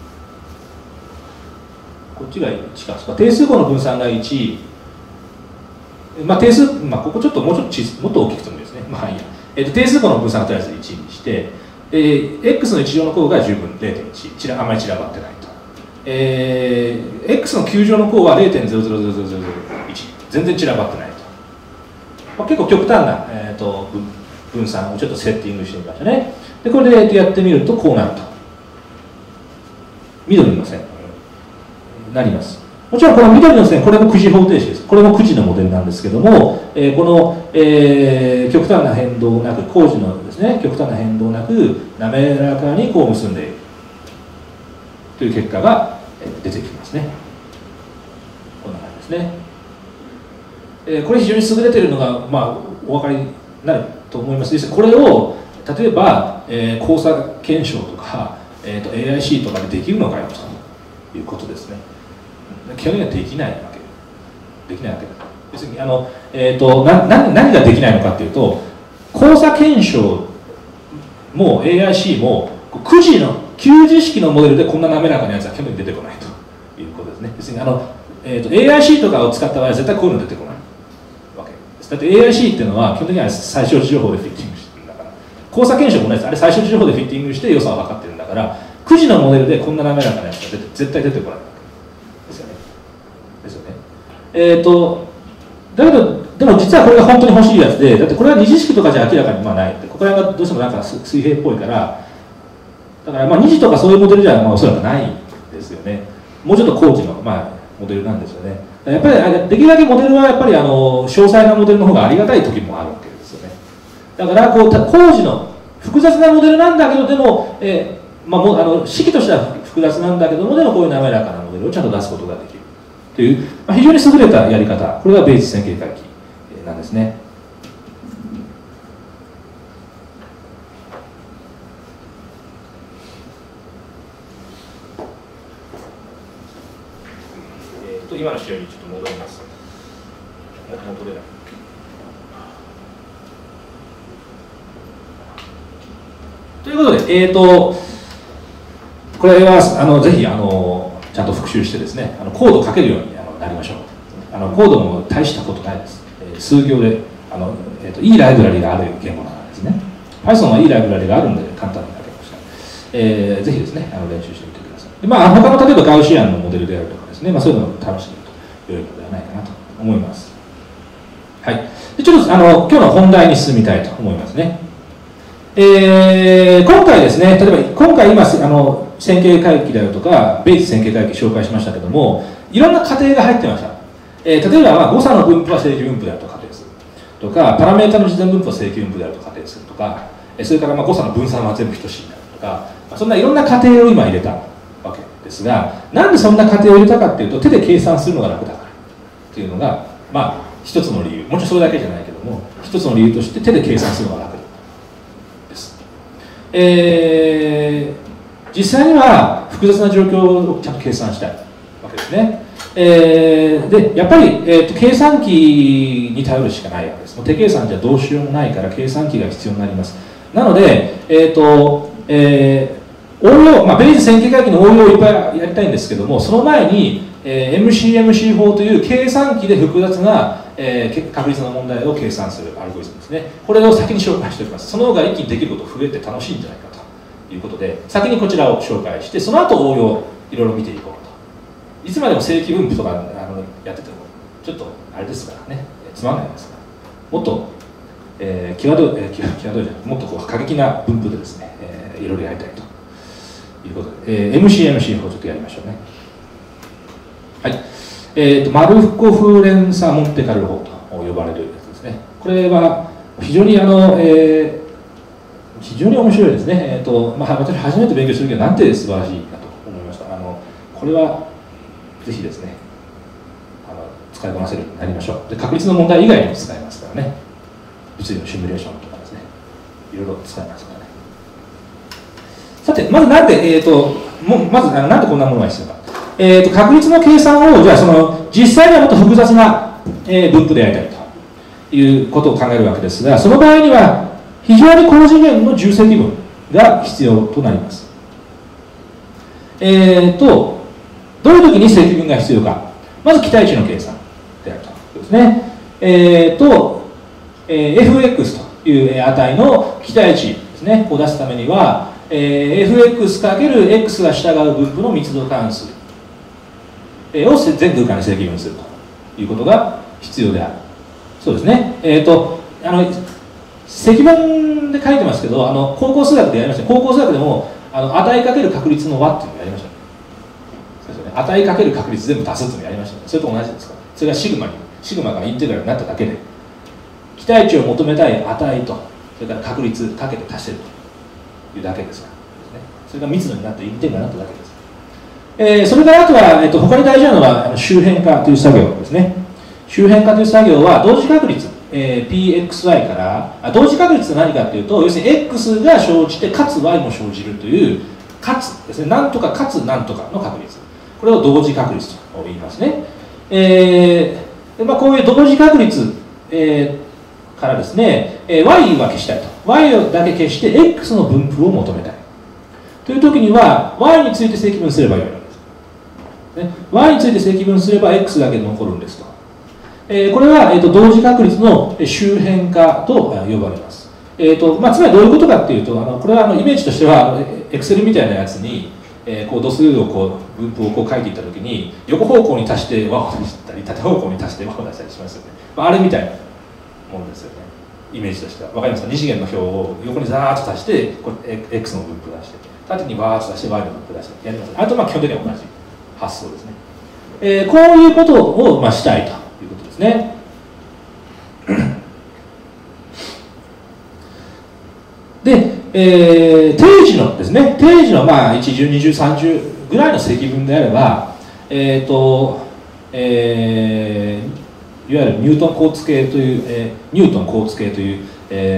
Speaker 2: こっちが1か、定数項の分散が1、まあ、定数、まあ、ここちょっともうちょっともっと大きくてもいいですね。まあいいや。定数項の分散がとりあえず1にして、x の1乗の項が十分 0.1、あまり散らばってないと。x の9乗の項は 0.000001、全然散らばってないと。まあ、結構極端な、分散をちょっとセッティングしてみましたね。で、これでやってみるとこうなると。緑の線なります。もちろんこの緑の線、これもくじ方程式です。これもくじのモデルなんですけども、この、極端な変動なく、工事のですね、極端な変動なく、滑らかにこう結んでいるという結果が出てきますね。こんな感じですね。これ非常に優れているのが、まあ、お分かりになると思います。これを例えば、交差検証とか、AIC とかでできるのかよということですね。基本的にはできないわけできないわけだ。別に何ができないのかというと、交差検証も AIC も9次式のモデルでこんな滑らかなやつは基本的に出てこないということですね。別にAIC とかを使った場合は絶対こういうの出てこないわけです。だって AIC っていうのは基本的には最小値情報でフィッティングしてるんだから、交差検証も同じです。あれ最小値情報でフィッティングして良さを測ってるんだから、9次のモデルでこんな滑らかなやつは絶対出てこないわけですよね。だけど、でも実はこれが本当に欲しいやつで、だってこれは二次式とかじゃ明らかにまあない。ここら辺がどうしてもなんか水平っぽいから、だからまあ二次とかそういうモデルじゃまあおそらくないですよね。もうちょっと高次のまあモデルなんですよね。やっぱりできるだけモデルはやっぱり詳細なモデルの方がありがたい時もあるわけですよね。だからこう高次の複雑なモデルなんだけど、でも、まあ、式としては複雑なんだけども、でもこういう滑らかなモデルをちゃんと出すことができるという、まあ、非常に優れたやり方、これがベイツ線形回帰なんですね。今の資料にちょっと戻ります。戻れない。ということで、これはぜひちゃんと復習してですね、コードを書けるようになりましょう。コードも大したことないです。数行でいいライブラリがある言語なんですね。Python はいいライブラリがあるので簡単に書けました。ぜひですね、練習してみてください。で、まあ、他の例えばガウシアンのモデルであるとかですね、まあ、そういうのを試してみると良いのではないかなと思います。はい。でちょっと今日の本題に進みたいと思いますね。今回ですね、例えば今回今線形回帰であるとかベイツ線形回帰紹介しましたけども、いろんな過程が入ってました。例えば、まあ、誤差の分布は正規分布であると仮定するとか、パラメータの事前分布は正規分布であると仮定するとか、それからまあ誤差の分散は全部等しいであるとか、そんないろんな過程を今入れたわけですが、なんでそんな過程を入れたかっていうと、手で計算するのが楽だからっていうのが、まあ一つの理由。もちろんそれだけじゃないけども、一つの理由として手で計算するのが楽だです。実際には複雑な状況をちゃんと計算したいわけですね。でやっぱり、計算機に頼るしかないわけです。もう手計算じゃどうしようもないから計算機が必要になります。なので、応用、まあ、ベイツ線形回帰の応用をいっぱいやりたいんですけども、その前に、MCMC 法という計算機で複雑な、確率の問題を計算するアルゴリズムですね。これを先に紹介しておきます。その方が一気にできること増えて楽しいんじゃないかということで、先にこちらを紹介して、その後応用いろいろ見ていこうと。いつまでも正規分布とかやっててもちょっとあれですからね、つまんないですから、もっと、際どいじゃない、もっとこう過激な分布でですね、いろいろやりたいということで、MCMC 法をちょっとやりましょうね。はい。マルコフ連鎖モンテカルロ法と呼ばれるやつですね。これは非常に非常に面白いですね。まあ、私初めて勉強するけど、なんて素晴らしいかと思いました。これはぜひですね、使いこなせるようになりましょう。で、確率の問題以外にも使えますからね。物理のシミュレーションとかですね、いろいろ使えますからね。さて、まずなんで、なんでこんなものが必要か。確率の計算を、じゃあ実際にはもっと複雑な分布でやりたいということを考えるわけですが、その場合には非常に高次元の重積分が必要となります。どういう時に積分が必要か。まず期待値の計算であるということですね。fx という値の期待値ですね、を出すためには、fx×x が従う分布の密度関数を全空間に積分するということが必要である。そうですね。積分で書いてますけど、高校数学でやりました。高校数学でも値かける確率の和っていうのをやりました。そうですね。値かける確率全部足すっていうのをやりました。それと同じですか。それがシグマがインテグラルになっただけで、期待値を求めたい値と、それから確率かけて足してるというだけですから。それが密度になってインテグラルになっただけです。それからあとは、他に大事なのは周辺化という作業ですね。周辺化という作業は同時確率、pxy から同時確率は何かというと、要するに x が生じてかつ y も生じるというかつですね、なんとかかつなんとかの確率、これを同時確率と言いますね。こういう同時確率、からですね、y は消したいと、y だけ消して x の分布を求めたいという時には y について積分すればよいわけです、ね、y について積分すれば x だけ残るんですと、これは、同時確率の周辺化と呼ばれます、つまりどういうことかっていうと、これはイメージとしては Excel みたいなやつにこう度数を分布を書いていったときに横方向に足して和を出したり縦方向に足して和を出したりしますよね、あれみたいなものですよね、イメージとしては。分かりますか？2次元の表を横にザーッと足してこれ X の分布出して縦にバーッと出して Y の分布出してやります。あと基本的には同じ発想ですね。こういうことをしたいということですね。で、定時のですね、定時の1、10、20、30ぐらいの積分であれば、いわゆるニュートン交通系という、ニュートン交通系という、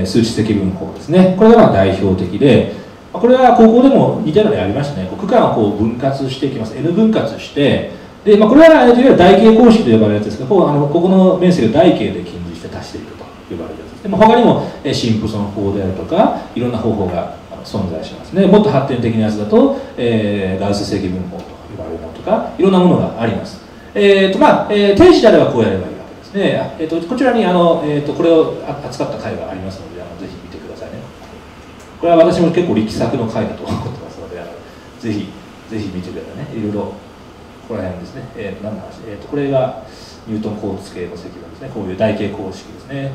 Speaker 2: 数値積分法ですね。これが代表的で、これは高校でも似たようなのやりましたね。区間を分割していきます。N 分割して、でこれはいわゆる台形公式と呼ばれるやつですけど、ここの面積を台形で近似して足していくと呼ばれるやつです。でも他にもシンプソン法であるとか、いろんな方法が存在しますね。もっと発展的なやつだと、ガウス積分法と呼ばれるものとか、いろんなものがあります。定時であればこうやればいいわけですね。こちらにこれを扱った回がありますので、ぜひ見てくださいね。これは私も結構力作の回だと思ってますので、ぜひ見てくださいね。いろいろここら辺ですね。何の話？これがニュートン交通系の積分ですね。こういう台形公式ですね。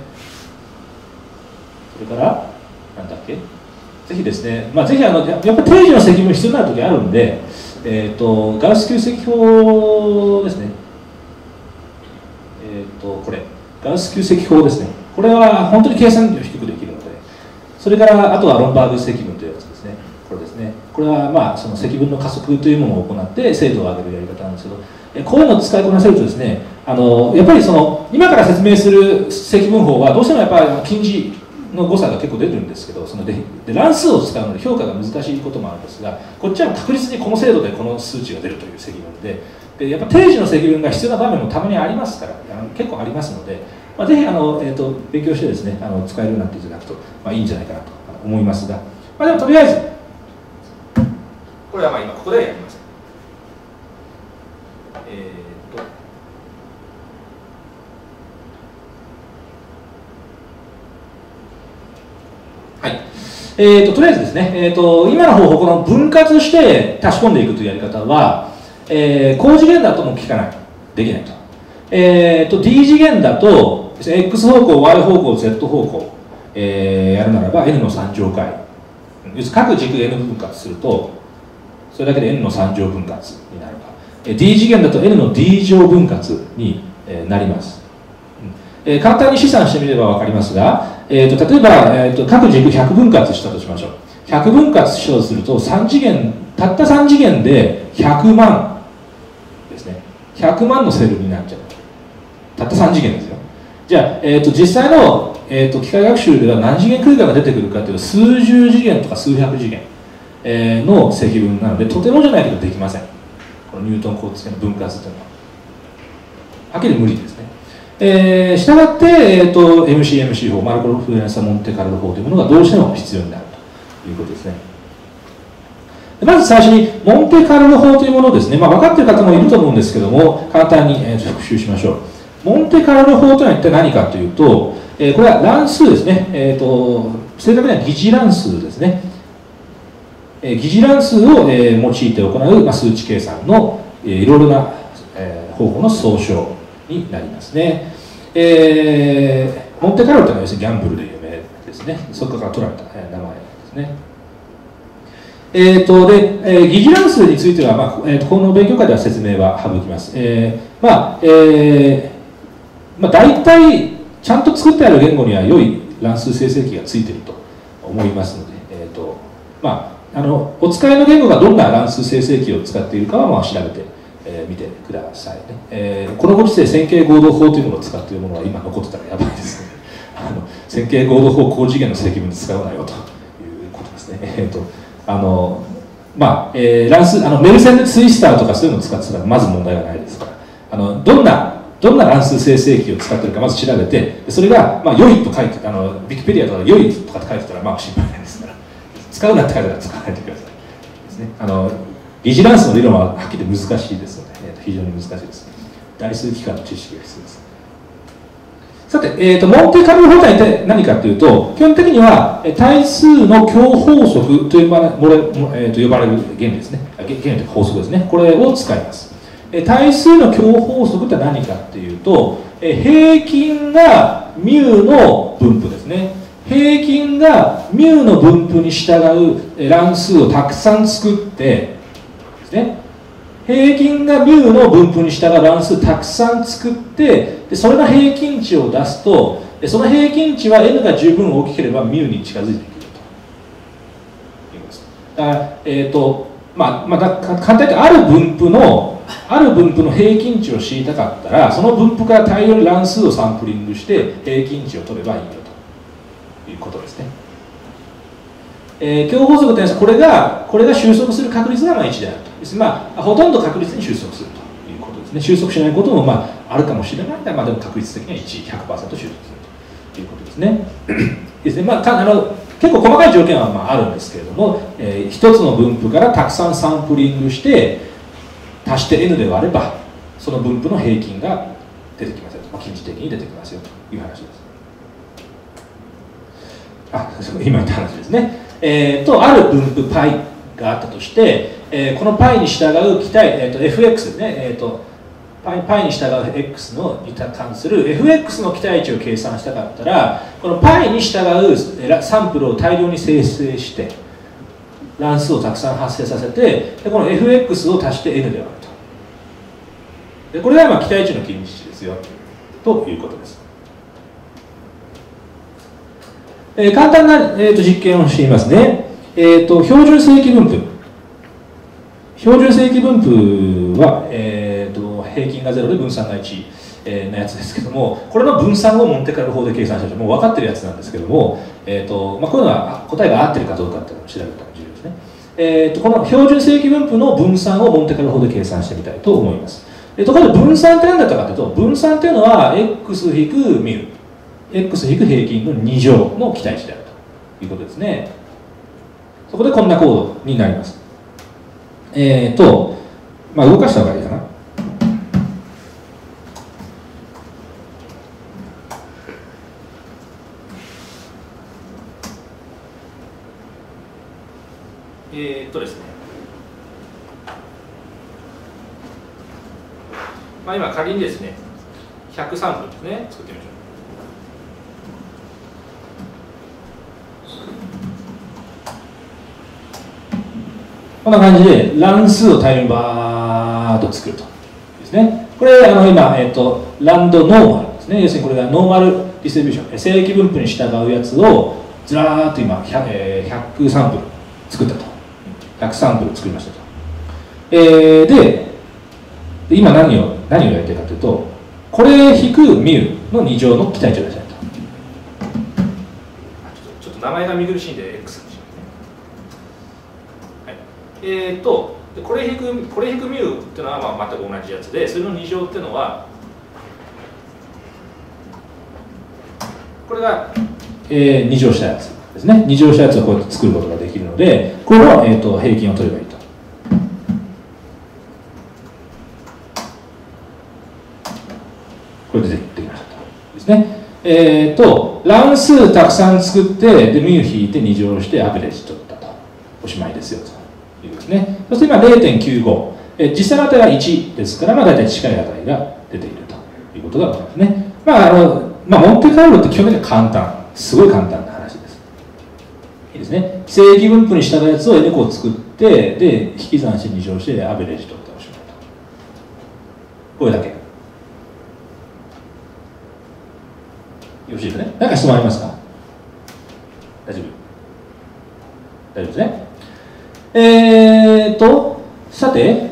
Speaker 2: それから何だっけ？ぜひですね、ぜひやっぱり定時の積分必要になる時あるんで、ガウス球積法ですね。これガウス球積法ですね。これは本当に計算量低くできるので、それからあとはロンバーグ積分というやつですね。これですね。これはその積分の加速というものを行って精度を上げるやり方なんですけど、こういうのを使いこなせるとですね、やっぱり今から説明する積分法はどうしてもやっぱり近似の誤差が結構出るんですけど、で乱数を使うので評価が難しいこともあるんですが、こっちは確実にこの精度でこの数値が出るという積分で、やっぱ定時の積分が必要な場面もたまにありますから、結構ありますので、ぜひ勉強してですね、使えるようになっていただくと、いいんじゃないかなと思いますが、でもとりあえずこれは今ここではやりません。はい。とりあえずですね、今の方法、この分割して足し込んでいくというやり方は、高次元だともう効かない、できないと。D 次元だと、X 方向、Y 方向、Z 方向、やるならば N の3乗回。要するに各軸 N 分割すると、それだけで N の3乗分割になるか。D 次元だと N の D 乗分割になります。簡単に試算してみれば分かりますが、例えば、各軸100分割したとしましょう。100分割したとすると3次元、たった3次元で100万ですね。100万のセルになっちゃう。たった3次元ですよ。じゃあ、実際の、機械学習では何次元空間が出てくるかというと、数十次元とか数百次元、の積分なので、とてもじゃないけどできません。このニュートン交通系の分割というのは。はっきり無理ですね。 したがって、MCMC 法、マルコ・フロレンサ・モンテカルロ法というものがどうしても必要になるということですね。まず最初に、モンテカルロ法というものをですね、分かっている方もいると思うんですけども、簡単に、復習しましょう。モンテカルロ法というのは一体何かというと、これは乱数ですね、正確には疑似乱数ですね。疑似乱数を、用いて行う、数値計算の、いろいろな、方法の総称になりますね。モンテカルロというのは要するにギャンブルで有名ですね。そこから取られた、名前ですね。疑似乱数については、この勉強会では説明は省きます。大体ちゃんと作ってある言語には良い乱数生成器がついていると思いますので、お使いの言語がどんな乱数生成器を使っているかは調べてみてくださいね。このご時世線形合同法というものを使っているものは今残ってたらやばいですね。線形合同法高次元の積分で使うなよということですね。乱数メルセンデツイスターとかそういうのを使ってたらまず問題がないですから、どんな乱数生成器を使っているかまず調べて、それが良いと書いて、ウィキペディアとか良いとかって書いてたら心配ないですから、使うなって書いてたら使わないでくださいですね。疑似乱数の理論ははっきり難しいですので、非常に難しいです。代数機関の知識が必要です。さて、モンテカルロ法とは一体何かというと、基本的には対数の共法則と呼ばれる原理ですね。原理というか法則ですね。これを使います。対数の共法則って何かというと、平均が μ の分布ですね。平均が μ の分布に従う乱数をたくさん作ってですね、平均が μ の分布に従う乱数をたくさん作って、それの平均値を出すと、その平均値は n が十分大きければ μ に近づいてくるということです。だから簡単に言うとある分布の平均値を知りたかったら、その分布から大量に乱数をサンプリングして平均値を取ればいいよということですね。共法則というのはこれが収束する確率が1であると。ですほとんど確率に収束するということですね。収束しないこともあるかもしれないが、でも確率的には100%収束するということですね。ですね。結構細かい条件はあるんですけれども、一つの分布からたくさんサンプリングして足して n で割ればその分布の平均が出てきますよと、近似的に出てきますよという話です。今言った話ですね。ある分布 π があったとして、この π に従う期待、fx ですね、π に従う x のに関する fx の期待値を計算したかったら、この π に従うサンプルを大量に生成して乱数をたくさん発生させて、でこの fx を足して n で割ると。でこれが期待値の近似値ですよということです。簡単な、実験をしていますね。標準正規分布。標準正規分布は、平均が0で分散が1、のやつですけども、これの分散をモンテカルロ法で計算したと、もう分かってるやつなんですけども、こういうのは答えが合ってるかどうかっていうのを調べるのが重要ですね。この標準正規分布の分散をモンテカルロ法で計算してみたいと思います。ところで分散って何だったかというと、分散っていうのは x 引く平均の2乗の期待値であるということですね。そこでこんなコードになります。動かした方がいいかな。ですね。今仮にですね、100サンプルですね、作ってみましょう。こんな感じで乱数を大量にバーッと作るとですね。これ今ランドノーマルですね。要するにこれがノーマルディストリビューション、正規分布に従うやつをずらーっと今 100サンプル作ったと。100サンプル作りましたと。で今何をやりたいかというと、これ引く μ の2乗の期待値を出したいと。ちょっと名前が見苦しいんで x にしますね。はい。これ引く μ っていうのは全く同じやつで、それの2乗っていうのはこれが、2乗したやつですね。2乗したやつをこうやって作ることができるので、これの、平均を取ればいいと。これでできましたとですね。乱数たくさん作って、で、ミュ引いて2乗してアベレージ取ったと。おしまいですよということですね。そして今 0.95。実際の値は1ですから、まあ大体近い値が出ているということが分かりますね。モンテカルロって基本的には簡単。すごい簡単な話です。いいですね。正規分布にしたやつを N 個を作って、で、引き算して2乗してアベレージ取っておしまいと。これだけ。よろしいですね。何か質問ありますか？大丈夫？大丈夫ですね。さて、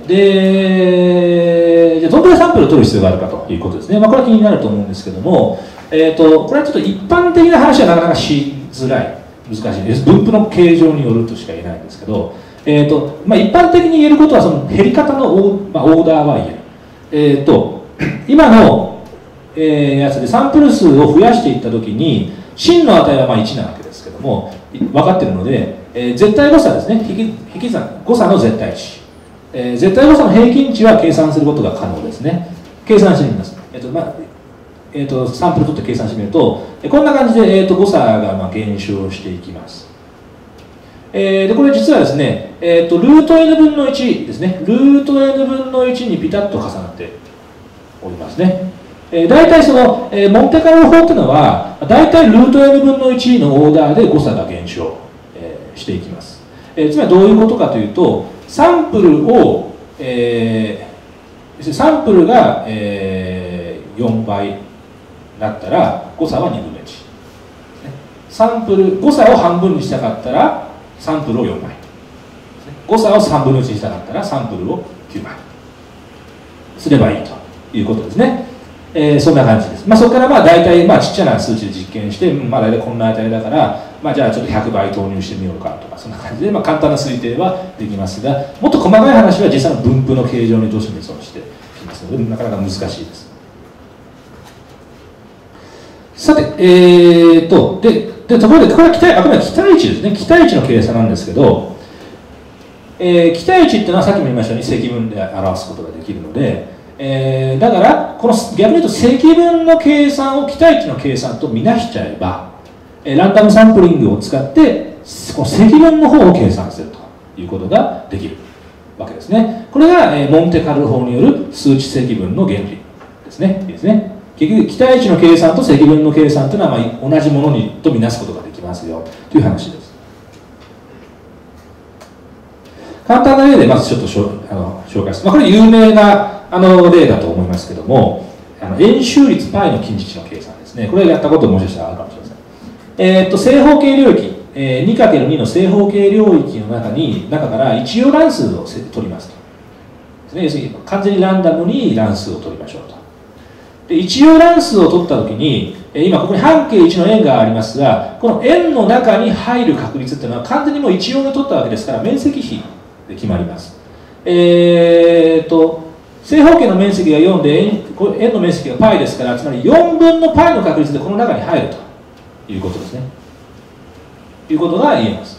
Speaker 2: じゃあどのくらいサンプルを取る必要があるかということですね。これは気になると思うんですけども、これはちょっと一般的な話はなかなかしづらい、難しいです。分布の形状によるとしか言えないんですけど、一般的に言えることは、その減り方のオーダーは言える。今の、やつでサンプル数を増やしていったときに、真の値は1なわけですけども、分かっているので、絶対誤差ですね、引き算、誤差の絶対値。絶対誤差の平均値は計算することが可能ですね。計算してみます。サンプル取って計算してみると、こんな感じで、誤差が減少していきます。でこれ実はですね、ルート n 分の1ですね。ルート n 分の1にピタッと重なっておりますね。大体その、モンテカルロ法というのは、大体ルート n 分の1のオーダーで誤差が減少、していきます。つまりどういうことかというと、サンプルを、サンプルが、4倍だったら誤差は2分の1。サンプル、誤差を半分にしたかったらサンプルを4倍。誤差を3分の1にしたかったらサンプルを9倍すればいいということですね。そんな感じです。そこから大体ちっちゃな数値で実験して、大体こんな値だから、じゃあちょっと100倍投入してみようかとか、そんな感じで、簡単な推定はできますが、もっと細かい話は実際の分布の形状にどうしても依存してきますので、なかなか難しいです。さて、ところで、これはあくまで期待値ですね。期待値の計算なんですけど、期待値っていうのはさっきも言いましたように積分で表すことができるので、だから逆に言うと積分の計算を期待値の計算とみなしちゃえば、ランダムサンプリングを使ってこの積分の方を計算するということができるわけですね。これが、モンテカルロ法による数値積分の原理ですね。いいですね。結局期待値の計算と積分の計算というのは同じものにとみなすことができますよという話です。簡単な例でまずちょっと紹介します。これ有名な例だと思いますけども、円周率 π の近似値の計算ですね。これやったこともしかしたらあるかもしれません。正方形領域、2×2 の正方形領域の中から一様乱数を取りますと。要するに完全にランダムに乱数を取りましょうと。で一様乱数を取ったときに、今ここに半径1の円がありますが、この円の中に入る確率っていうのは完全にもう一様で取ったわけですから、面積比で決まります。正方形の面積が4で円の面積が π ですから、つまり4分の π の確率でこの中に入るということですね。ということが言えます。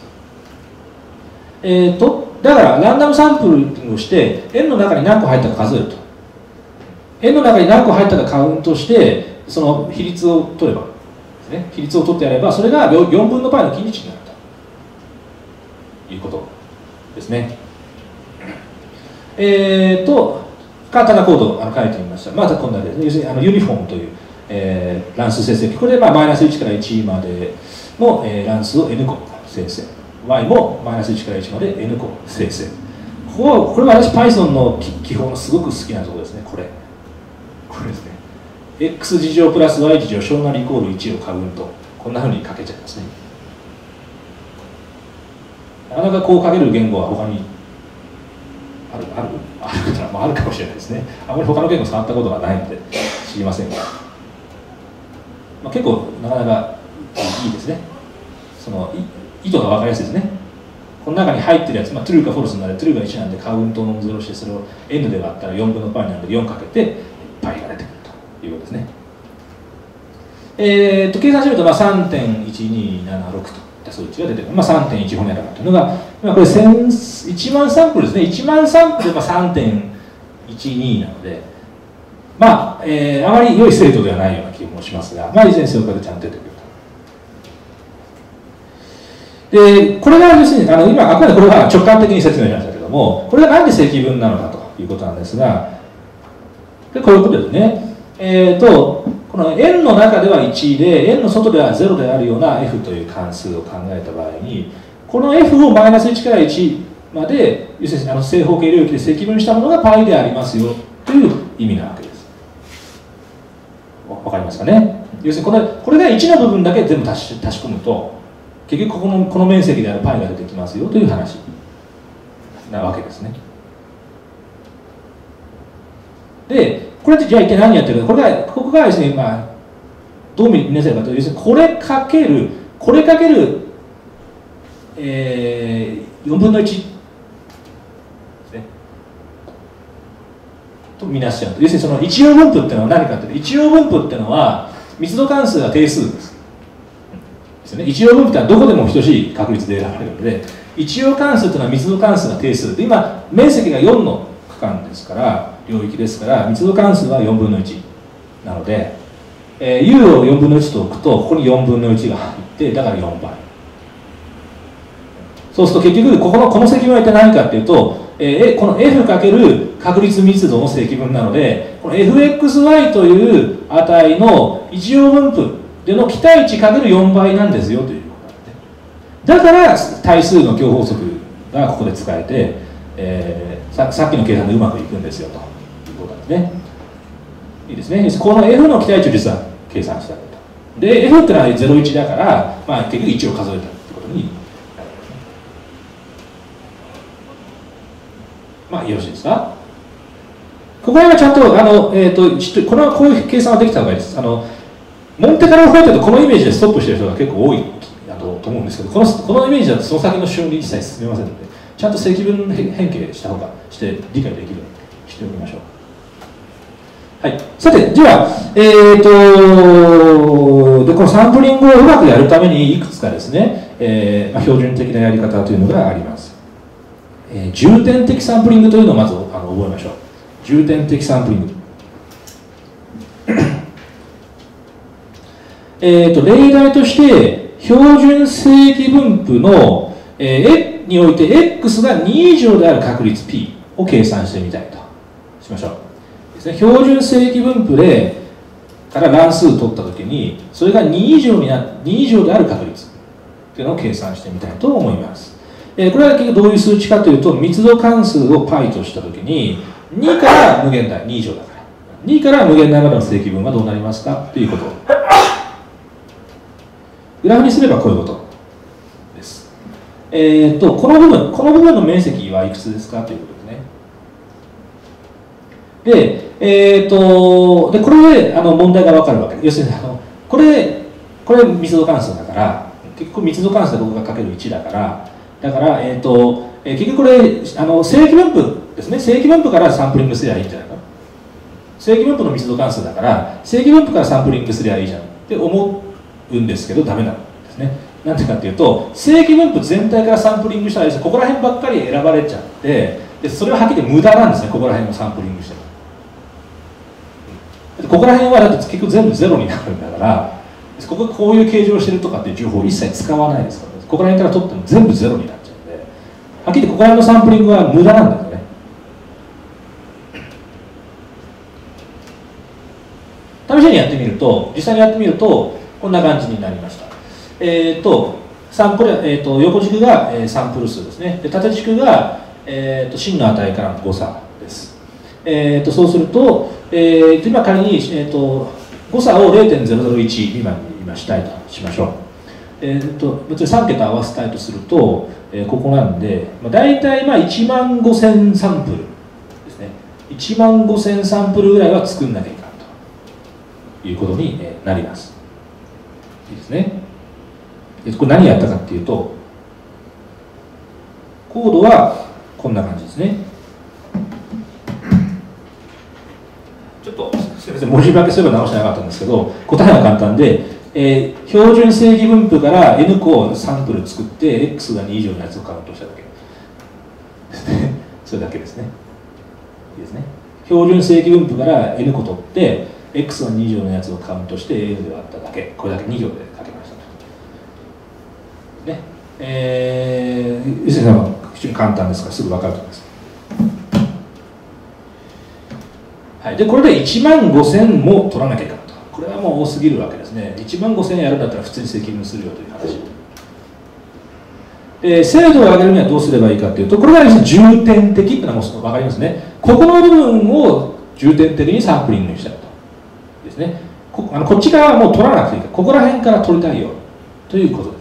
Speaker 2: だからランダムサンプリングをして円の中に何個入ったか数えると。円の中に何個入ったかカウントしてその比率を取ればですね、比率を取ってやればそれが4分の π の近似値になるということですね。簡単なコードを書いてみました。まずこんなですね。要するにユニフォームという、乱数生成器。これでマイナス1から1までの、乱数を n 個生成。y もマイナス1から1まで n 個生成。これは私 Python の基本すごく好きなところですね。これですね。x 次乗プラス y 次乗小なりイコール1をカウント。こんなふうに書けちゃいますね。なかなかこう書ける言語は他にあるかもしれないですね。あまり他の言語触ったことがないので知りませんが、結構なかなかいいですね。その意図が分かりやすいですね。この中に入ってるやつ、true か false になる。true が1なんでカウントの0してそれを n で割ったら4分の π なので4かけて π が出てくるということですね。 計算してみると、3.1276 といった数値が出てくる。3.1ホニャララというのが、これ1万サンプルですね。1万サンプルで3.12 なので、あまり良い精度ではないような気もしますが、いずれにせよこれでちゃんと出てくると。で、これが要するに、今、あくまでこれは直感的に説明しましたけども、これがなんで積分なのかということなんですが、でこういうことですね。この円の中では1で、円の外では0であるような f という関数を考えた場合に、この f をマイナス1から1まで、要するに正方形領域で積分したものが π でありますよという意味なわけです。わかりますかね。要するにこれが1の部分だけ全部足し込むと、結局この面積である π が出てきますよという話なわけですね。で、これってじゃあ一体何やってるか、ここがですね、どう見なさいかというと、要するにこれかける、4分の1ですね。とみなしちゃうと。要するにその一応分布っていうのは何かというと、一応分布っていうのは密度関数が定数です。ですね。一応分布ってのはどこでも等しい確率で選ばれるので、一応関数というのは密度関数が定数で、今面積が4の区間ですから、領域ですから密度関数は4分の1なので、u を4分の1と置くとここに4分の1が入ってだから4倍。そうすると結局この積分は一体何かっていうと、この f× 確率密度の積分なので、この fxy という値の一応分布での期待値 ×4 倍なんですよということなんで、だから対数の共法則がここで使えて、さっきの計算でうまくいくんですよということなんですね。いいですね。この f の期待値を実は計算したと。で、f ってのは01だから、結局1を数えたということになるんですね。よろしいですか。ここら辺はちゃんと、これはこういう計算はできた方がいいです。モンテカルロファイトとこのイメージでストップしてる人が結構多いと思うんですけど、このイメージだとその先の瞬に一切進めませんので、ちゃんと積分変形した方がして理解できるようにしておきましょう。はい、さて、では、でこのサンプリングをうまくやるためにいくつかですね、標準的なやり方というのがあります。重点的サンプリングというのをまず覚えましょう。重点的サンプリング。例題として標準正規分布の、において x が2以上である確率 p を計算してみたいとしましょう。ですね、標準正規分布でから乱数を取ったときにそれが2以上である確率というのを計算してみたいと思います。これは結局どういう数値かというと、密度関数を π としたときに2から無限大、2以上だから2から無限大までの正規分はどうなりますかということをグラフにすればこういうことです。この部分の面積はいくつですかということですね。で、これで問題が分かるわけです。要するにこれ密度関数だから、結局密度関数で僕がかける1だから、結局これ正規分布ですね。正規分布からサンプリングすればいいんじゃないか。正規分布の密度関数だから、正規分布からサンプリングすればいいじゃんって思うんですけど、ダメなんですね。なんでかっていうと、正規分布全体からサンプリングしたらここら辺ばっかり選ばれちゃって、でそれははっきり無駄なんですね。ここら辺のサンプリングしてもここら辺はだって結局全部ゼロになるんだから、こういう形状をしてるとかっていう情報を一切使わないですから、ね、ここら辺から取っても全部ゼロになっちゃうんで、はっきりここら辺のサンプリングは無駄なんですよね。試しにやってみると、実際にやってみるとこんな感じになりました。横軸がサンプル数ですね。で縦軸が真の値からの誤差です。そうすると、今仮に、誤差を 0.001 未満に今したいとしましょう。別に3桁合わせたいとすると、ここなんで、大体15000サンプルですね。15000サンプルぐらいは作んなきゃいけないということになります。いいですね。これ何やったかっていうと、コードはこんな感じですね。ちょっとすみません、文字化けすれば直してなかったんですけど、答えは簡単で、標準正規分布から N 個サンプル作って X が2以上のやつをカウントしただけですね。それだけですね。いいですね。標準正規分布から N 個取って X が2以上のやつをカウントして N で割っただけ、これだけ2行で書けましたと。ね。ゆうせいさんは非常に簡単ですからすぐ分かると思います。はい、でこれで1万5000も取らなきゃいけないと。これはもう多すぎるわけですね。1万5000やるんだったら普通に積分するよという話。精度を上げるにはどうすればいいかというと、これが重点的というのはもう分かりますね。ここの部分を重点的にサンプリングにしたいと。ですね。こっち側はもう取らなくていいから、ここら辺から取りたいよということです。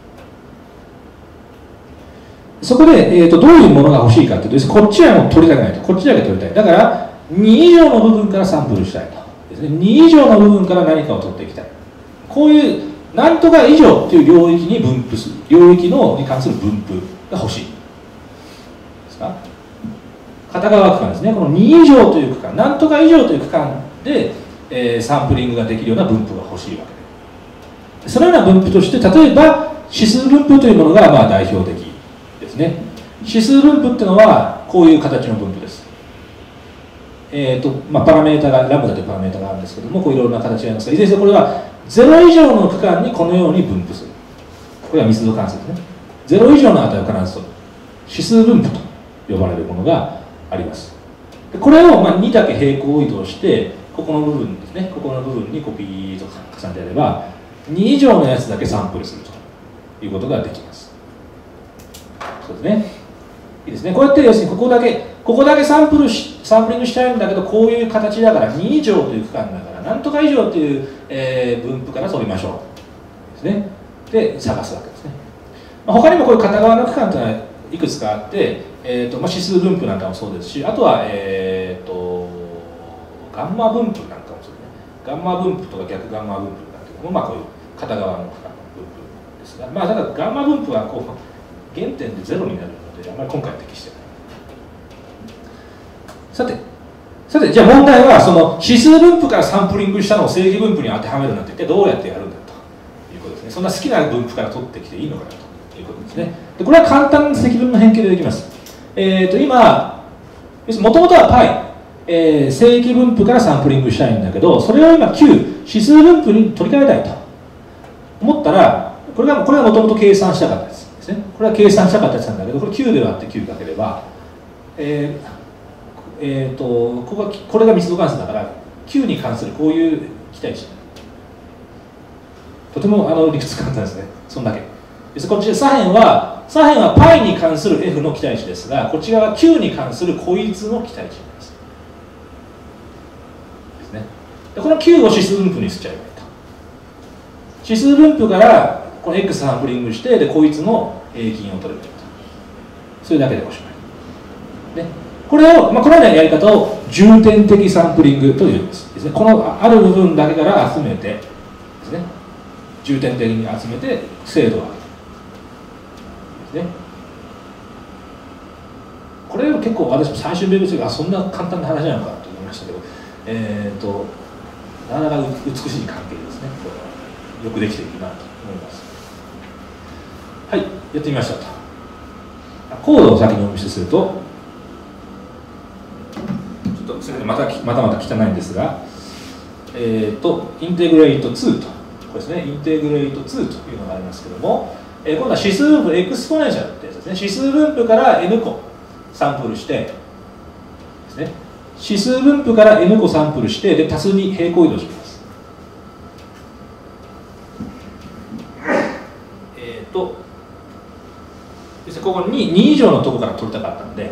Speaker 2: そこで、どういうものが欲しいかというと、こっちはもう取りたくないと。こっちだけ取りたい。だから、2以上の部分からサンプルしたいと。ですね。2以上の部分から何かを取っていきたい。こういう、なんとか以上という領域に分布する。領域に関する分布が欲しい。ですか？片側区間ですね。この2以上という区間、なんとか以上という区間で、サンプリングができるような分布が欲しいわけで。そのような分布として、例えば、指数分布というものがまあ代表的ですね。指数分布っていうのは、こういう形の分布です。パラメータが、ラムダというパラメータがあるんですけども、こういろいろな形がありますが、いずれにせよこれは0以上の区間にこのように分布する。これは密度関数ですね。0以上の値を必ず取る。指数分布と呼ばれるものがあります。でこれを2だけ平行移動して、ここの部分ですね、ここの部分にコピーと重ねてやれば、2以上のやつだけサンプルするということができます。そうですね。いいですね。こうやって要するにここだけサンプリングしたいんだけど、こういう形だから2以上という区間だから、なんとか以上という、分布から取りましょう。ですね。で、探すわけですね。他にもこういう片側の区間というのはいくつかあって、指数分布なんかもそうですし、あとは、ガンマ分布なんかもそうですね。ガンマ分布とか逆ガンマ分布なんていうのも、こういう片側の区間の分布ですが、ただガンマ分布はこう原点で0になるので、あまり今回は適してない。さて、じゃあ問題は、その指数分布からサンプリングしたのを正規分布に当てはめるなんて一体どうやってやるんだということですね。そんな好きな分布から取ってきていいのかなということですね。でこれは簡単な積分の変形でできます。今、もともとは π、正規分布からサンプリングしたいんだけど、それを今 q、指数分布に取り替えたいと思ったら、これはもともと計算したかったですね。これは計算したかったやつなんだけど、これ q で割って q かければ、これが密度関数だから Q に関するこういう期待値、とても理屈簡単ですね。そんだけこっち左辺は π に関する f の期待値ですが、こっち側は Q に関するこいつの期待値です。ですね。でこの Q を指数分布にしちゃえばいいと。指数分布からこの x サンプリングして、でこいつの平均を取ればいいと。それだけでおしまい。ね。これを、このようなやり方を重点的サンプリングというんですね。このある部分だけから集めてですね、重点的に集めて精度を上げるですね。これを結構私も最初に勉強するがそんな簡単な話なのかと思いましたけど、なかなか美しい関係ですね。これはよくできているなと思います。はい、やってみましたと。コードを先にお見せすると、また汚いんですが、インテグレート2と、これですね、インテグレート2というのがありますけども、今度は指数分布、エクスポネンシャルってやつですね、指数分布から N 個サンプルして、ですね、指数分布から N 個サンプルして、で、多数に平行移動します。ここに2以上のところから取りたかったので、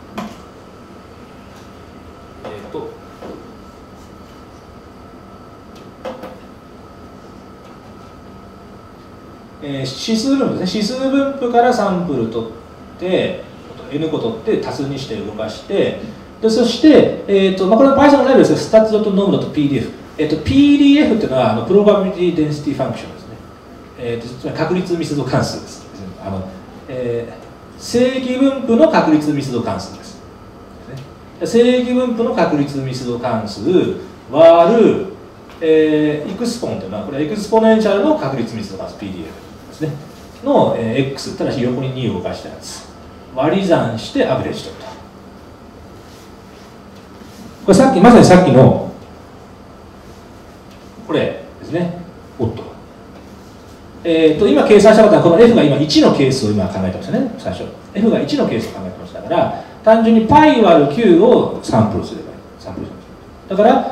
Speaker 2: 指数分布ですね。指数分布からサンプル取って N 個取って多数にして動かして、でそして、これは Python のライブです。stats.nom.pdf。PDF っていうのはprobability density function ですね。つまり確率密度関数です。正規分布の確率密度関数です。 正規分布の確率密度関数割る、エクスポンというのはこれはエクスポネンシャルの確率密度関数 PDF ですねの、x ただし横に2を動かしたやつ割り算してアベレージ取ると。これまさにさっきのこれですね。おっと。今計算したことはこの F が今1のケースを今考えてましたね、最初。F が1のケースを考えてましたから、単純に π 割る9をサンプルすればいい。サンプルだから、も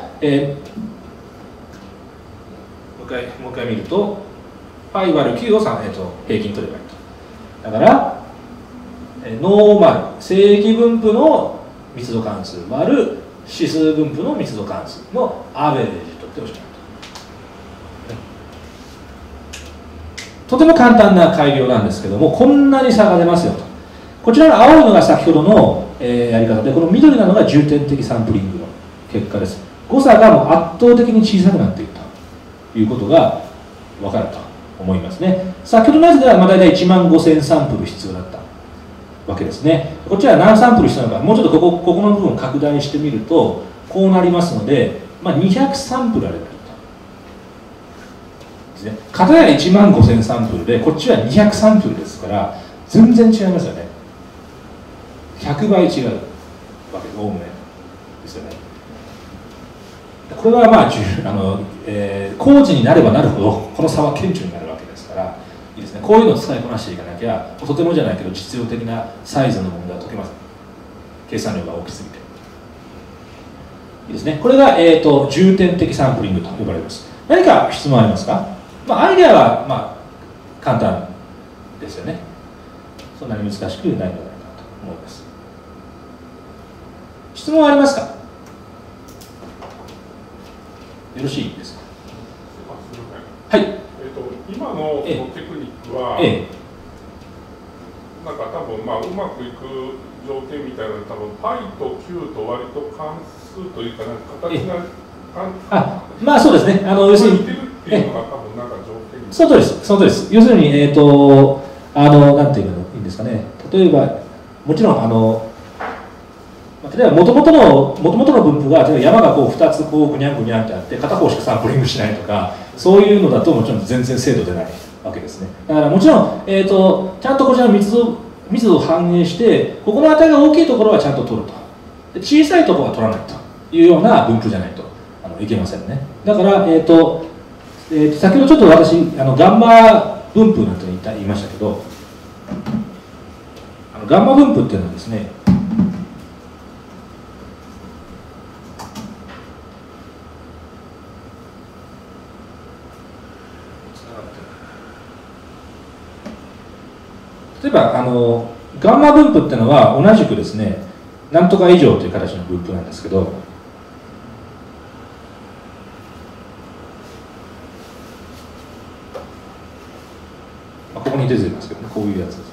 Speaker 2: う一回見ると、π 割る9を平均取ればいいと。だから、ノーマル、正規分布の密度関数割る指数分布の密度関数のアベレージとっておしまいと。とても簡単な改良なんですけども、こんなに差が出ますよと。こちらの青いのが先ほどの、やり方で、この緑なのが重点的サンプリングの結果です。誤差がもう圧倒的に小さくなっているということが分かると思いますね。先ほどのやつでは大体15000サンプル必要だったわけですね。こっちは何サンプル必要なのか、もうちょっとここの部分を拡大してみると、こうなりますので、200サンプルあればいいと。片や15000サンプルで、こっちは200サンプルですから、全然違いますよね。100倍違うわけで、おおむねですよね。これは工事になればなるほど、この差は顕著になるわけですから、いいですね。こういうのを使いこなしていかなきゃ、とてもじゃないけど、実用的なサイズの問題は解けません。計算量が大きすぎて。いいですね。これが、重点的サンプリングと呼ばれます。何か質問ありますか？アイデアは、簡単ですよね。そんなに難しくないのではないかと思います。質問ありますか？よろしいですか？はい。
Speaker 3: 今のテクニックは、なんか多分、うまくいく条件みたいなの多分 π と q と割と関数というか、なんか形が
Speaker 2: そうですね。要するに
Speaker 3: っていうのが多分なんか条件に。
Speaker 2: その通りです。その通りです。要するになんていうのいいんですかね。例えばもちろん例えば元々の分布が例えば山がこう2つこうぐにゃんぐにゃんってあって片方しかサンプリングしないとかそういうのだともちろん全然精度出ないわけですね。だからもちろんちゃんとこちらの密度を反映してここの値が大きいところはちゃんと取るとで小さいところは取らないというような分布じゃないといけませんね。だから先ほどちょっと私ガンマ分布なんて言いましたけどガンマ分布っていうのはですね例えばガンマ分布っていうのは同じくですねなんとか以上という形の分布なんですけどここに出てますけどねこういうやつです。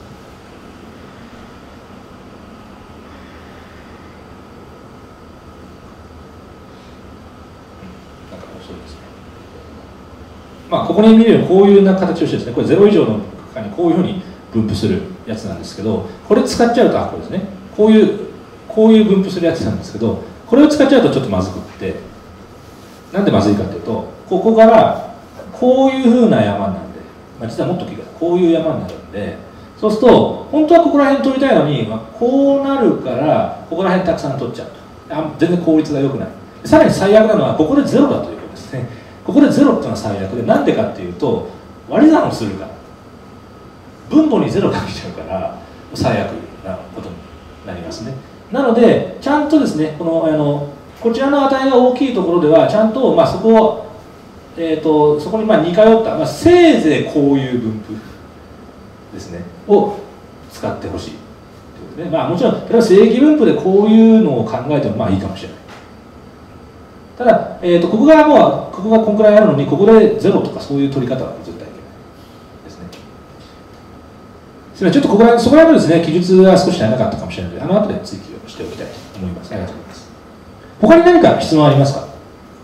Speaker 2: なんかそうですね。ここに見るようにこういう形をしてですねこれ0以上の区間にこういうふうに分布するやつなんですけどこれ使っちゃうとこれですねこういう分布するやつなんですけどこれを使っちゃうとちょっとまずくってなんでまずいかというとここからこういうふうな山なんで、実はもっと大きいからこういう山になるんでそうすると本当はここら辺取りたいのに、こうなるからここら辺たくさん取っちゃうと全然効率が良くないさらに最悪なのはここでゼロだということですねここでゼロっていうのは最悪でなんでかっていうと割り算をするから分母に0かけちゃうから最悪なことになりますね。なのでちゃんとですねこちらの値が大きいところではちゃんと、そこを、そこに似通った、せいぜいこういう分布ですねを使ってほしいということで、もちろん例えば正規分布でこういうのを考えてもいいかもしれない。ただ、ここがこんくらいあるのにここで0とかそういう取り方は絶対いけないですね。ちょっとそこら辺のですね、記述が少し足りなかったかもしれないので、後で追記をしておきたいと思います。ありがとうございます。他に何か質問ありますか？よ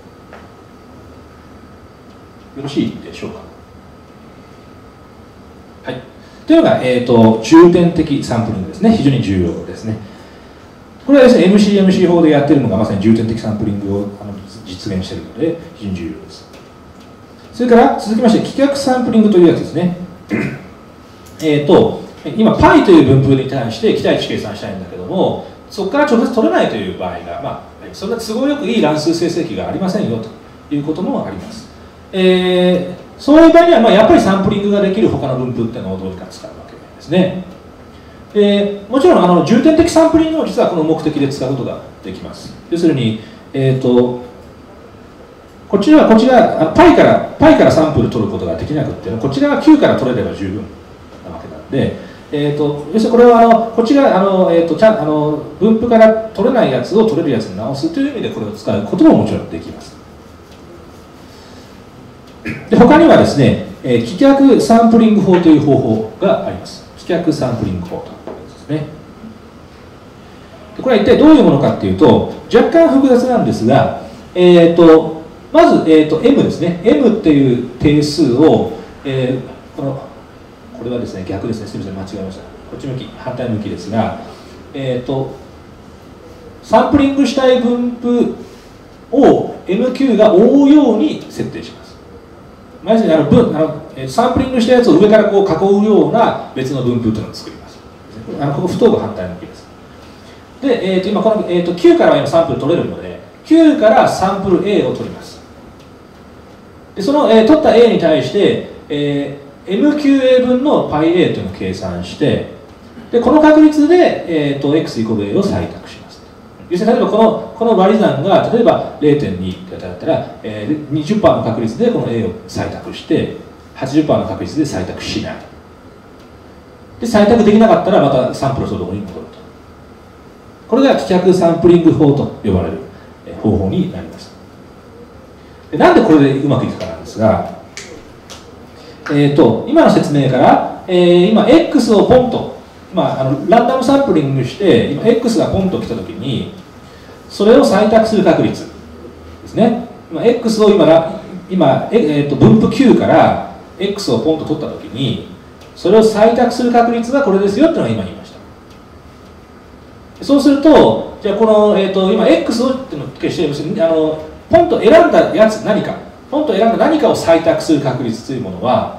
Speaker 2: ろしいでしょうか？はい。というのが、重点的サンプリングですね。非常に重要ですね。 これはですね、MC 法でやってるのがまさに重点的サンプリングを実現しているので、非常に重要です。それから続きまして、規格サンプリングというやつですね。今、π という分布に対して期待値計算したいんだけども、そこから直接取れないという場合が、そんな都合よくいい乱数生成器がありませんよということもあります。そういう場合には、やっぱりサンプリングができる他の分布っていうのをどうにか使うわけですね。もちろん重点的サンプリングも実はこの目的で使うことができます。要するに、こちら π からサンプル取ることができなくて、こちらが q から取れれば十分なわけなんで、要するにこれはこっちが分布から取れないやつを取れるやつに直すという意味でこれを使うことももちろんできます。で他にはですね、規格サンプリング法という方法があります。規格サンプリング法というやつですね。でこれは一体どういうものかというと、若干複雑なんですが、まず、m ですね。m っていう定数を、これはですね、逆ですね。すみません、間違えました。こっち向き、反対向きですが、サンプリングしたい分布を MQ が覆うように設定します。まずサンプリングしたやつを上からこう囲うような別の分布というのを作ります。ここ不等が反対向きです。で、今この、Q からは今サンプル取れるので、Q からサンプル A を取ります。でその、取った A に対して、MQA 分の πA というのを計算して、でこの確率で、x イコール A を採択します。要するに例えばこの割り算が例えば 0.2 ってだったら、20% の確率でこの A を採択して 80% の確率で採択しない。で採択できなかったらまたサンプルをそのところに戻ると。これが規格サンプリング法と呼ばれる方法になります。でなんでこれでうまくいくかなんですが、今の説明から、今 X をポンと、ランダムサンプリングして今 X がポンと来たときにそれを採択する確率ですね。X を分布 Q から X をポンと取ったときにそれを採択する確率がこれですよっていうのが今言いました。そうするとじゃあこの、今 X をっていうのを消してポンと選んだやつポンと選んだ何かを採択する確率というものは